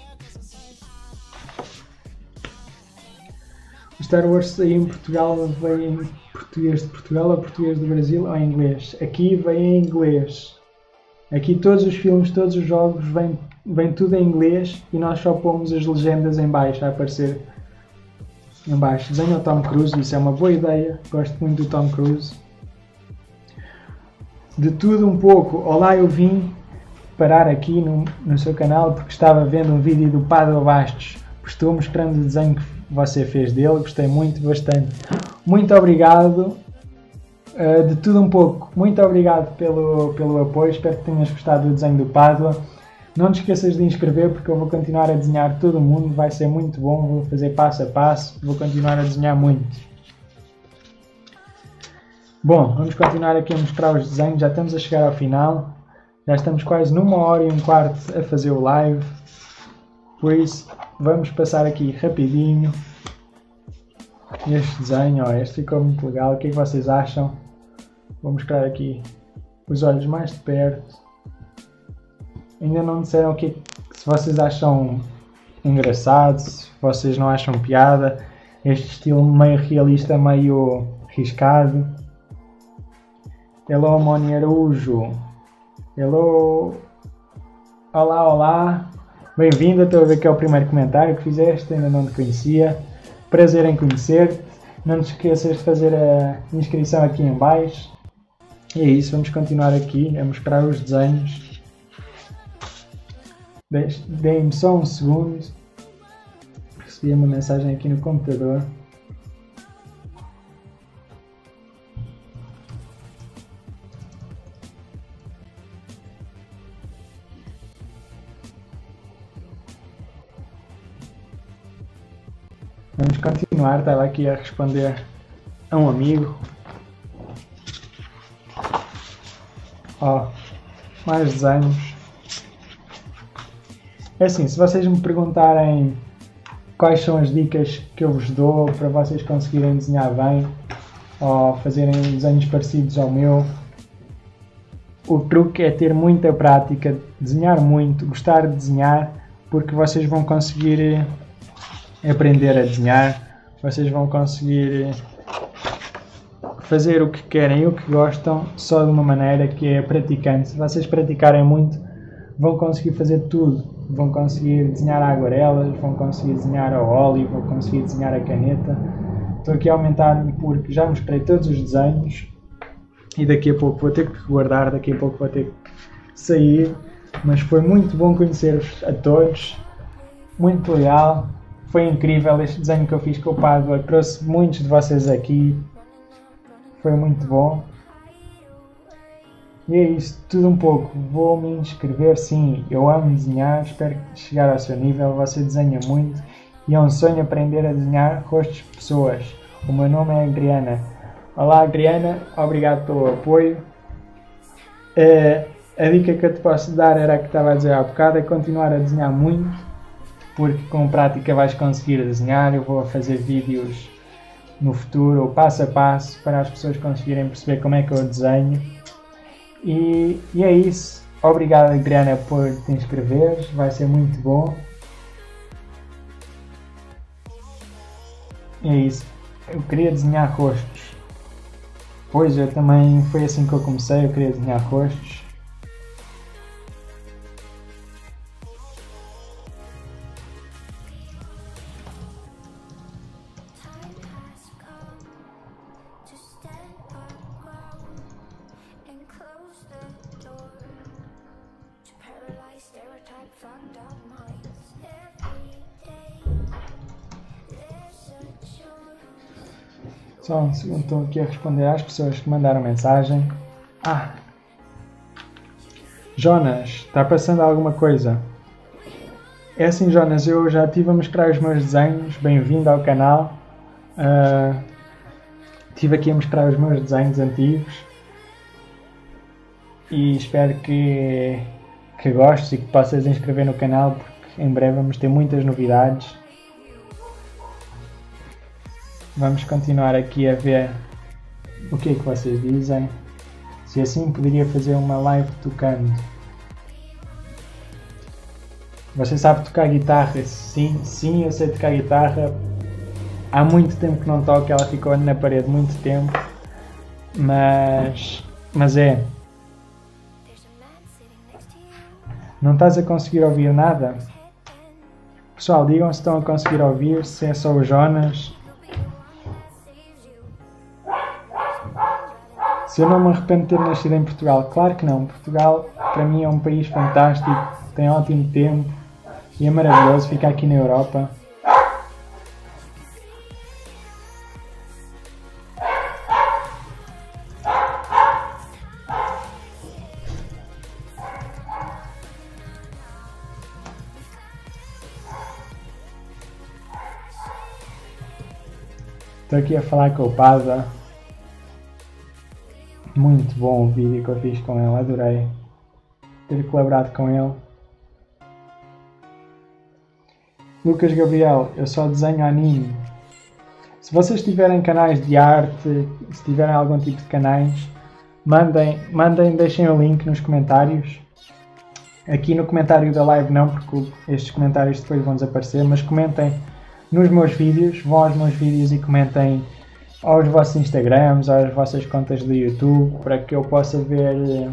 O Star Wars aí em Portugal vem em português de Portugal ou português do Brasil ou em inglês? Aqui vem em inglês. Aqui todos os filmes, todos os jogos vem tudo em inglês e nós só pomos as legendas em baixo a aparecer em baixo. Desenho o Tom Cruise, isso é uma boa ideia. Gosto muito do Tom Cruise. De tudo um pouco. Olá, eu vim parar aqui no seu canal porque estava vendo um vídeo do Pádua Bastos. Estou mostrando o desenho que você fez dele, gostei muito, bastante. Muito obrigado. De tudo um pouco. Muito obrigado pelo apoio, espero que tenhas gostado do desenho do Pádua. Não te esqueças de inscrever porque eu vou continuar a desenhar todo mundo, vai ser muito bom, vou fazer passo a passo, vou continuar a desenhar muito. Bom, vamos continuar aqui a mostrar os desenhos, já estamos a chegar ao final, já estamos quase numa hora e um quarto a fazer o live, por isso vamos passar aqui rapidinho este desenho, ó, este ficou muito legal, o que é que vocês acham? Vou mostrar aqui os olhos mais de perto, ainda não disseram se vocês acham engraçado, se vocês não acham piada, este estilo meio realista, meio riscado. Hello, Moni Araújo. Hello. Olá, olá. Bem-vinda. Estou a ver que é o primeiro comentário que fizeste. Ainda não te conhecia. Prazer em conhecer-te. Não te esqueças de fazer a inscrição aqui em baixo. E é isso. Vamos continuar aqui a mostrar os desenhos. Deem-me só um segundo. Recebi uma mensagem aqui no computador. Vamos continuar, estava aqui a responder a um amigo. Ó, mais desenhos. É assim, se vocês me perguntarem quais são as dicas que eu vos dou para vocês conseguirem desenhar bem ou fazerem desenhos parecidos ao meu, o truque é ter muita prática, desenhar muito, gostar de desenhar, porque vocês vão conseguir aprender a desenhar, vocês vão conseguir fazer o que querem e o que gostam só de uma maneira que é praticando. Se vocês praticarem muito, vão conseguir fazer tudo. Vão conseguir desenhar a aguarelas, vão conseguir desenhar a óleo, vão conseguir desenhar a caneta. Estou aqui a aumentar porque já mostrei todos os desenhos e daqui a pouco vou ter que guardar, daqui a pouco vou ter que sair. Mas foi muito bom conhecer-vos a todos, muito legal. Foi incrível este desenho que eu fiz com o Pádua, trouxe muitos de vocês aqui, foi muito bom. E é isso, tudo um pouco. Vou me inscrever, sim, eu amo desenhar, espero chegar ao seu nível, você desenha muito e é um sonho aprender a desenhar rostos de pessoas. O meu nome é Adriana. Olá Adriana, obrigado pelo apoio. A dica que eu te posso dar era a que estava a dizer há bocado, é continuar a desenhar muito. Porque com prática vais conseguir desenhar. Eu vou fazer vídeos no futuro, passo a passo, para as pessoas conseguirem perceber como é que eu desenho. E é isso. Obrigado, Adriana, por te inscreveres, vai ser muito bom. E é isso. Eu queria desenhar rostos. Pois, eu também, foi assim que eu comecei, eu queria desenhar rostos. Só um segundo, estou aqui a responder às pessoas que mandaram mensagem. Jonas, está passando alguma coisa? É assim, Jonas, eu já estive a mostrar os meus desenhos. Bem-vindo ao canal. Estive aqui a mostrar os meus desenhos antigos. E espero que gostes e que possas inscrever no canal, porque em breve vamos ter muitas novidades. Vamos continuar aqui a ver o que é que vocês dizem. Se assim poderia fazer uma live tocando. Você sabe tocar guitarra? Sim, eu sei tocar guitarra. Há muito tempo que não toco, ela ficou na parede muito tempo. Mas é. Não estás a conseguir ouvir nada? Pessoal, digam se estão a conseguir ouvir, se é só o Jonas. Se eu não me arrependo de ter nascido em Portugal, claro que não. Portugal, para mim, é um país fantástico, tem ótimo tempo e é maravilhoso ficar aqui na Europa. Estou aqui a falar com o Pada. Muito bom o vídeo que eu fiz com ele, adorei ter colaborado com ele. Lucas Gabriel, eu só desenho anime. Se vocês tiverem canais de arte, se tiverem algum tipo de canais, mandem, deixem o link nos comentários. Aqui no comentário da live não, porque estes comentários depois vão desaparecer, mas comentem nos meus vídeos, vão aos meus vídeos e comentem aos vossos Instagrams, às vossas contas do YouTube, para que eu possa ver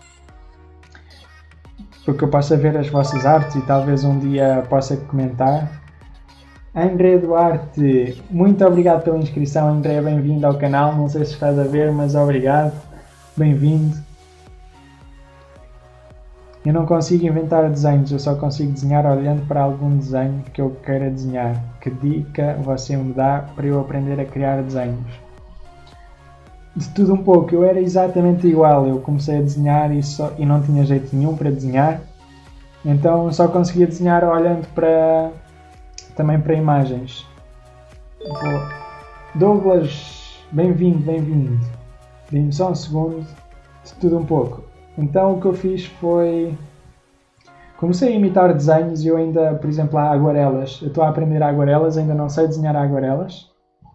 as vossas artes e talvez um dia possa comentar. André Duarte, muito obrigado pela inscrição. André, bem-vindo ao canal, não sei se estás a ver, mas obrigado, bem-vindo. Eu não consigo inventar desenhos, eu só consigo desenhar olhando para algum desenho que eu queira desenhar. Que dica você me dá para eu aprender a criar desenhos? De tudo um pouco, eu era exatamente igual, eu comecei a desenhar e não tinha jeito nenhum para desenhar, então só conseguia desenhar olhando também para imagens. Douglas, bem-vindo. Dê-me só um segundo, de tudo um pouco. Então o que eu fiz foi... Comecei a imitar desenhos e eu ainda, por exemplo, há aguarelas. Eu estou a aprender aguarelas, ainda não sei desenhar aguarelas.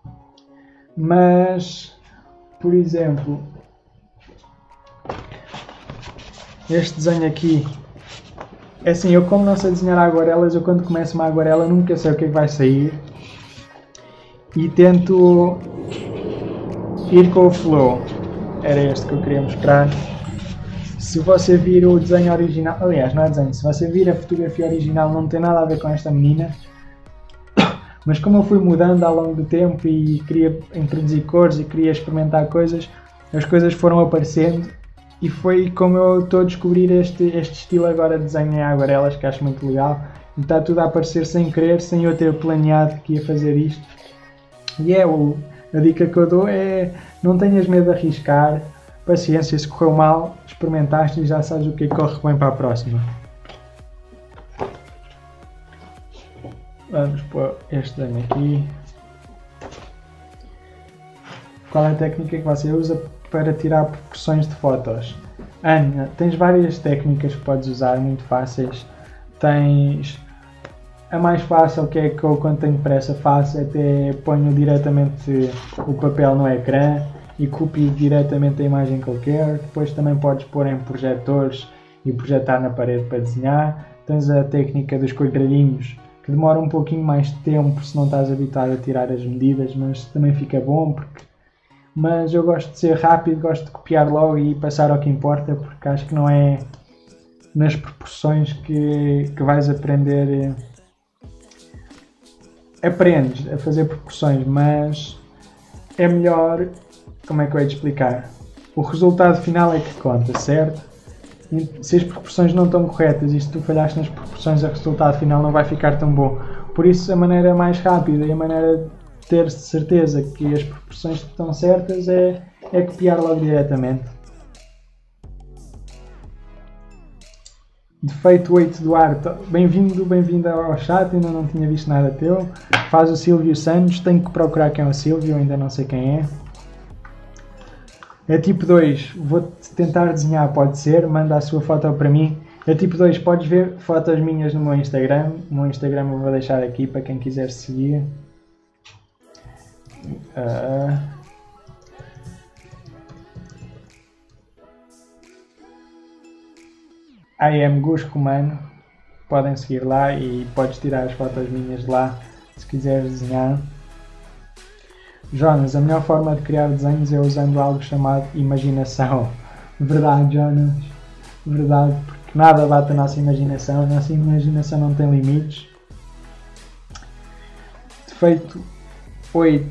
Mas, por exemplo, este desenho aqui. É assim, eu como não sei desenhar aguarelas, eu quando começo uma aguarela nunca sei o que é que vai sair. E tento ir com o flow. Era este que eu queria mostrar. Se você vir o desenho original, aliás, não é desenho, se você vir a fotografia original não tem nada a ver com esta menina, mas como eu fui mudando ao longo do tempo e queria introduzir cores e queria experimentar coisas, as coisas foram aparecendo e foi como eu estou a descobrir este estilo agora de desenho em aguarelas, que acho muito legal, e está tudo a aparecer sem querer, sem eu ter planeado que ia fazer isto. E a dica que eu dou é: não tenhas medo de arriscar. Paciência, se correu mal, experimentaste e já sabes o que corre bem para a próxima. Vamos pôr este desenho aqui. Qual é a técnica que você usa para tirar proporções de fotos? Ana, tens várias técnicas que podes usar, muito fáceis. Tens a mais fácil, que é que eu quando tenho pressa faço, até ponho diretamente o papel no ecrã e copio diretamente a imagem que eu quero. Depois também podes pôr em projetores e projetar na parede para desenhar. Tens a técnica dos quadradinhos, que demora um pouquinho mais de tempo se não estás habituado a tirar as medidas, mas também fica bom. Mas eu gosto de ser rápido, gosto de copiar logo e passar ao que importa, porque acho que não é nas proporções que vais aprender. Aprendes a fazer proporções, mas é melhor... Como é que eu hei de explicar? O resultado final é que conta, certo? se as proporções não estão corretas e se tu falhaste nas proporções, o resultado final não vai ficar tão bom. Por isso, a maneira mais rápida e a maneira de ter certeza que as proporções estão certas é copiar logo diretamente. Defeito 8 Duarte, bem-vindo ao chat, ainda não tinha visto nada teu. Faz o Silvio Santos, tenho que procurar quem é o Silvio, ainda não sei quem é. É tipo 2, vou-te tentar desenhar, pode ser, manda a sua foto para mim. É tipo 2, podes ver fotos minhas no meu Instagram. O meu Instagram eu vou deixar aqui para quem quiser seguir. I am Gusco Mano. Podem seguir lá e podes tirar as fotos minhas de lá se quiseres desenhar. Jonas, a melhor forma de criar desenhos é usando algo chamado imaginação. Verdade, Jonas. Verdade, porque nada bate a nossa imaginação. A nossa imaginação não tem limites. Defeito 08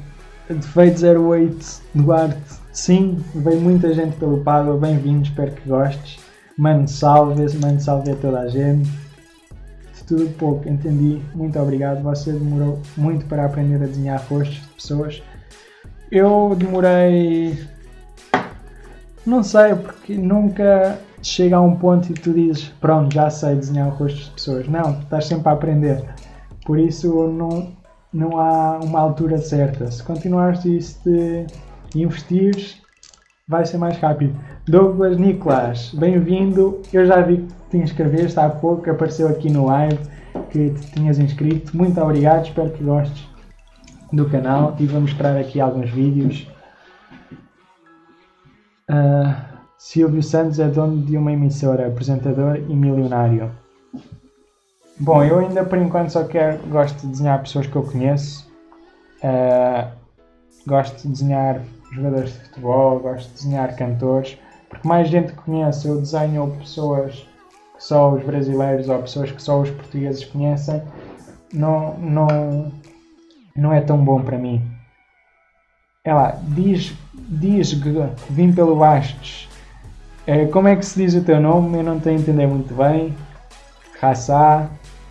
Duarte. Sim, veio muita gente pelo Pádua. Bem-vindo, espero que gostes. Mano salve a toda a gente. Se tudo pouco entendi, muito obrigado. Você demorou muito para aprender a desenhar rostos de pessoas. Eu demorei... Não sei, porque nunca chega a um ponto e tu dizes pronto, já sei desenhar rostos de pessoas. Não, tu estás sempre a aprender. Por isso não há uma altura certa. Se continuares e se te investires, vai ser mais rápido. Douglas Nicolas, bem-vindo. Eu já vi que te inscreveste há pouco, apareceu aqui no live que te tinhas inscrito. Muito obrigado, espero que gostes do canal e vou mostrar aqui alguns vídeos. Silvio Santos é dono de uma emissora, apresentador e milionário. Bom, eu ainda por enquanto só gosto de desenhar pessoas que eu conheço. Gosto de desenhar jogadores de futebol, gosto de desenhar cantores, porque mais gente conhece. Eu desenho pessoas que só os brasileiros ou pessoas que só os portugueses conhecem. Não é tão bom para mim. É lá, diz que vim pelo Bastos. Como é que se diz o teu nome? Eu não estou a entender muito bem. Raça.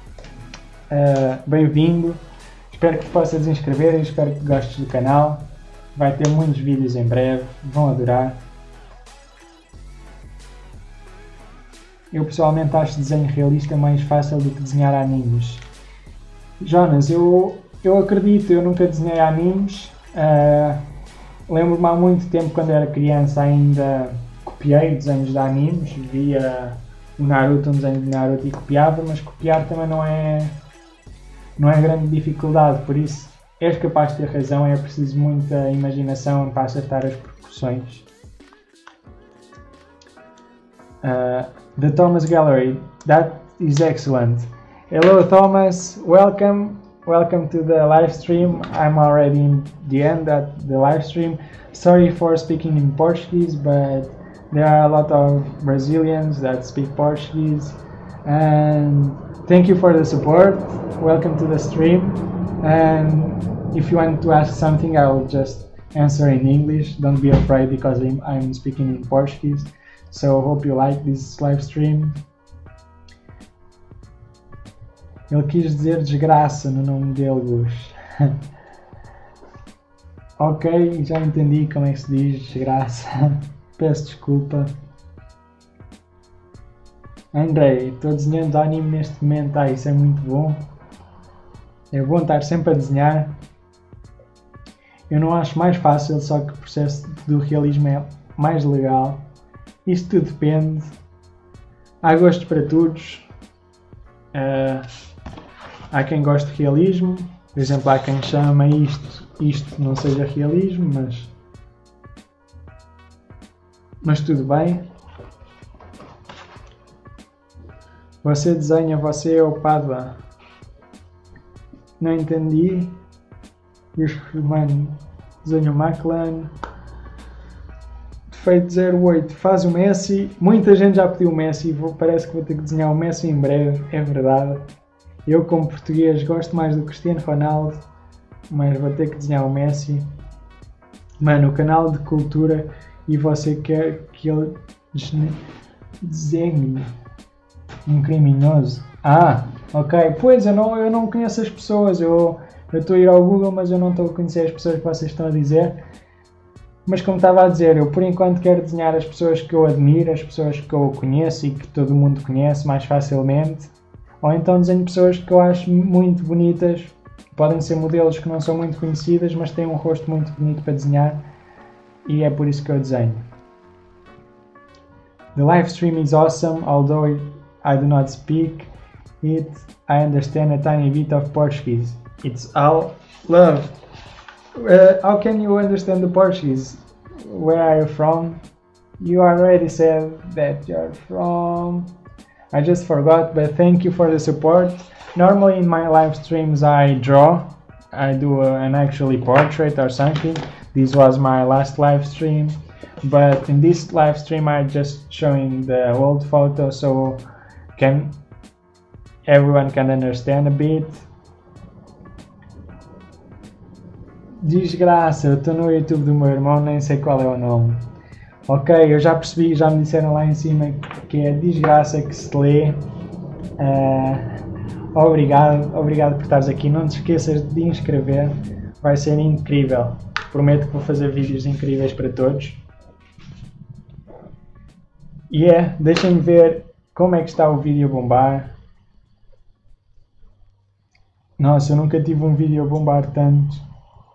Bem-vindo. Espero que te possas inscrever e espero que gostes do canal. Vai ter muitos vídeos em breve. Vão adorar. Eu pessoalmente acho desenho realista mais fácil do que desenhar animes. Jonas, eu acredito, eu nunca desenhei animes. Lembro-me há muito tempo, quando era criança, ainda copiei desenhos de animes. Via o Naruto, um desenho de Naruto, e copiava, mas copiar também não é grande dificuldade, por isso és capaz de ter razão, é preciso muita imaginação para acertar as proporções. The Thomas Gallery, that is excellent. Hello Thomas, welcome to the live stream. I'm already in the end of the live stream. Sorry for speaking in Portuguese, but there are a lot of Brazilians that speak Portuguese, and thank you for the support. Welcome to the stream, and if you want to ask something, I will just answer in English. Don't be afraid, because I'm speaking in Portuguese. So hope you like this live stream. Ele quis dizer desgraça no nome dele, Gus. Ok, já entendi como é que se diz desgraça. Peço desculpa. Andrei, estou desenhando anime neste momento. Isso é muito bom. É bom estar sempre a desenhar. Eu não acho mais fácil, só que o processo do realismo é mais legal. Isto tudo depende. Há gostos para todos. Há quem goste de realismo. Por exemplo, há quem chama isto não seja realismo, mas tudo bem. Você desenha, você é o Pádua. Não entendi. E os romanos desenham Maclan. Defeito 08. Faz o Messi. Muita gente já pediu o Messi. Parece que vou ter que desenhar o Messi em breve. É verdade. Eu, como português, gosto mais do Cristiano Ronaldo, mas vou ter que desenhar o Messi. Mano, o canal de cultura, e você quer que ele Desenho. Um criminoso. Ah, ok. Pois, eu não conheço as pessoas. Eu estou a ir ao Google, mas eu não estou a conhecer as pessoas que vocês estão a dizer. Mas como estava a dizer, eu por enquanto quero desenhar as pessoas que eu admiro, as pessoas que eu conheço e que todo mundo conhece mais facilmente. Ou então desenho pessoas que eu acho muito bonitas. Podem ser modelos que não são muito conhecidas, mas têm um rosto muito bonito para desenhar. E é por isso que eu desenho. The live stream is awesome, although I do not speak it. I understand a tiny bit of Portuguese. It's all love. How can you understand the Portuguese? Where are you from? You already said that you're from... I just forgot, but thank you for the support. Normally in my live streams I draw. I do an actually portrait or something. This was my last live stream. But in this live stream I'm just showing the old photo so everyone can understand a bit. Desgraça, eu estou no YouTube do meu irmão, nem sei qual é o nome. Ok, eu já percebi, já me disseram lá em cima que é desgraça que se lê. Obrigado por estares aqui. Não te esqueças de inscrever, vai ser incrível. Prometo que vou fazer vídeos incríveis para todos. E deixem-me ver como é que está o vídeo a bombar. Nossa, eu nunca tive um vídeo a bombar tanto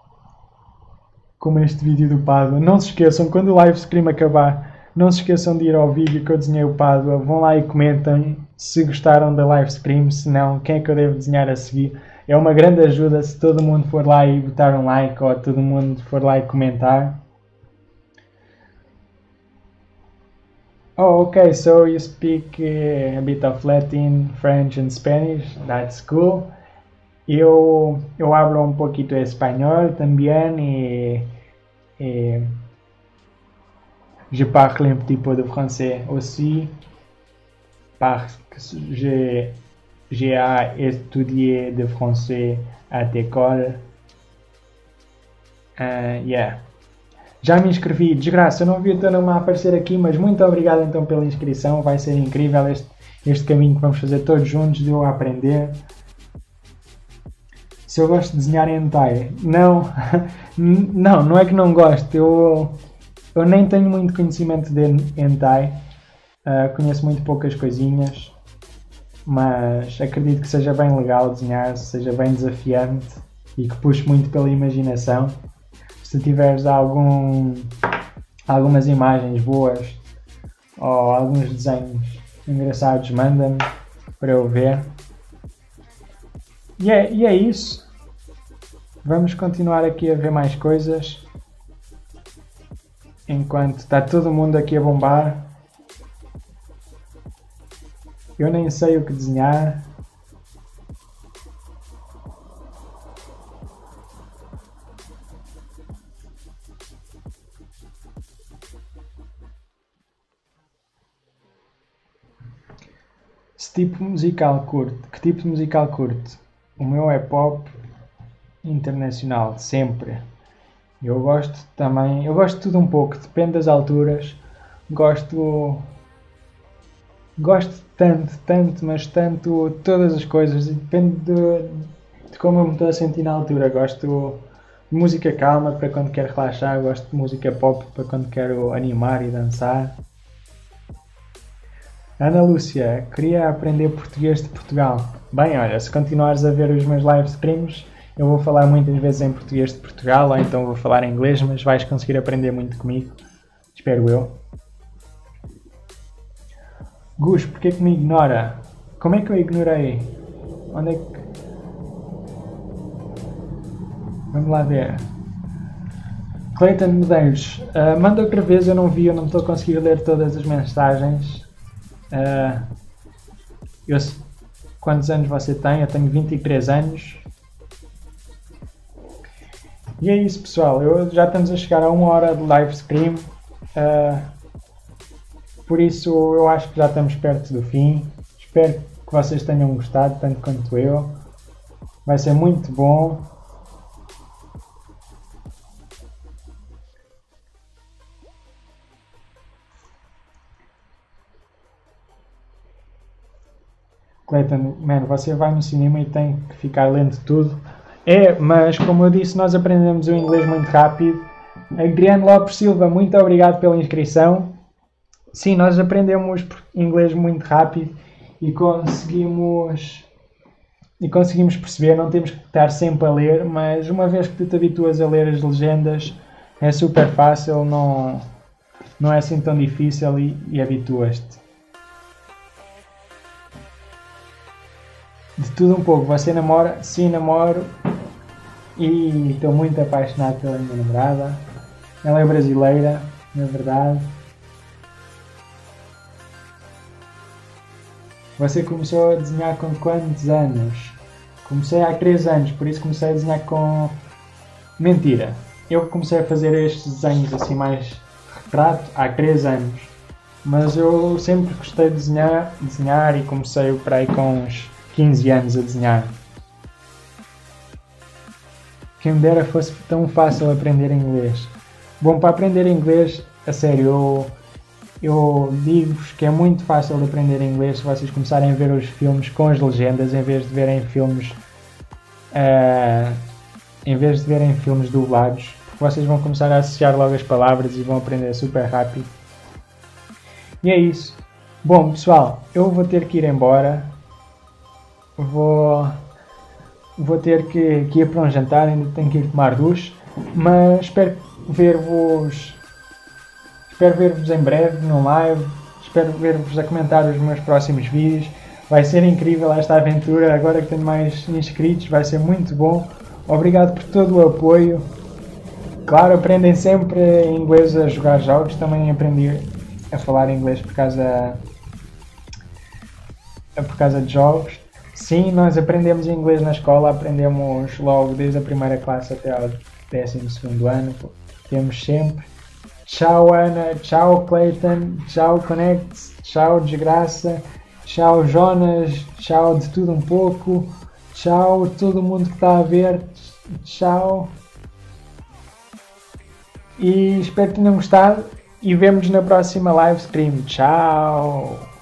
como este vídeo do Pádua. Não se esqueçam, quando o live stream acabar, não se esqueçam de ir ao vídeo que eu desenhei o Pádua. Vão lá e comentem se gostaram da live stream, se não, quem é que eu devo desenhar a seguir. É uma grande ajuda se todo mundo for lá e botar um like ou todo mundo for lá e comentar. Oh, okay, so you speak a bit of Latin, French and Spanish. That's cool. Eu hablo un poquito de español también et je parle un petit peu de français aussi parce que j'ai étudié de français à l'école. Yeah. Já me inscrevi, desgraça, eu não vi o teu nome a aparecer aqui, mas muito obrigado então pela inscrição, vai ser incrível este caminho que vamos fazer todos juntos de eu aprender. Se eu gosto de desenhar hentai, não, não é que não gosto, eu nem tenho muito conhecimento de hentai, conheço muito poucas coisinhas, mas acredito que seja bem legal desenhar, seja bem desafiante e que puxe muito pela imaginação. Se tiveres algumas imagens boas ou alguns desenhos engraçados, manda-me para eu ver. E é isso. Vamos continuar aqui a ver mais coisas. Enquanto está todo mundo aqui a bombar. Eu nem sei o que desenhar. Que tipo de musical curto? O meu é pop internacional, sempre. Eu gosto de tudo um pouco, depende das alturas. Gosto tanto, mas tanto todas as coisas, depende de como eu me estou a sentir na altura. Gosto de música calma para quando quero relaxar, gosto de música pop para quando quero animar e dançar. Ana Lúcia, queria aprender português de Portugal. Bem, olha, se continuares a ver os meus live streams, eu vou falar muitas vezes em português de Portugal, ou então vou falar em inglês, mas vais conseguir aprender muito comigo. Espero eu. Gus, porquê que me ignora? Como é que eu ignorei? Onde é que... Vamos lá ver. Cleiton Medeiros, manda outra vez, eu não estou a conseguir ler todas as mensagens. Quantos anos você tem? Eu tenho 23 anos. E é isso, pessoal. Já estamos a chegar a 1 hora de live stream. Por isso, eu acho que já estamos perto do fim. Espero que vocês tenham gostado, tanto quanto eu. Vai ser muito bom. Clayton, man, você vai no cinema e tem que ficar lendo tudo. Mas como eu disse, nós aprendemos o inglês muito rápido. Adriano Lopes Silva, muito obrigado pela inscrição. Sim, nós aprendemos inglês muito rápido e conseguimos perceber, não temos que estar sempre a ler, mas uma vez que tu te habituas a ler as legendas, é super fácil, não é assim tão difícil e habituas-te. De tudo um pouco, você namora? Sim, namoro e estou muito apaixonado pela minha namorada. Ela é brasileira, na verdade. Você começou a desenhar com quantos anos? Comecei há 3 anos, por isso comecei a desenhar com... Mentira! Eu comecei a fazer estes desenhos assim mais retrato há 3 anos. Mas eu sempre gostei de desenhar e comecei por aí com uns 15 anos a desenhar. Quem me dera fosse tão fácil aprender inglês. Bom, para aprender inglês, a sério, eu digo-vos que é muito fácil de aprender inglês se vocês começarem a ver os filmes com as legendas em vez de verem filmes dublados, porque vocês vão começar a associar logo as palavras e vão aprender super rápido. E é isso. Bom, pessoal, eu vou ter que ir embora. Vou ter que ir para um jantar, ainda tenho que ir tomar duche, mas espero ver-vos em breve no live, espero ver-vos a comentar os meus próximos vídeos. Vai ser incrível esta aventura, agora que tenho mais inscritos, vai ser muito bom. Obrigado por todo o apoio. Claro, aprendem sempre inglês a jogar jogos, também aprendi a falar inglês por causa de jogos. Sim, nós aprendemos inglês na escola, aprendemos logo desde a primeira classe até ao 12º ano, temos sempre. Tchau Ana, tchau Clayton, tchau Connects, tchau Desgraça, tchau Jonas, tchau de tudo um pouco, tchau todo mundo que está a ver, tchau. E espero que tenham gostado e vemo-nos na próxima live stream. Tchau!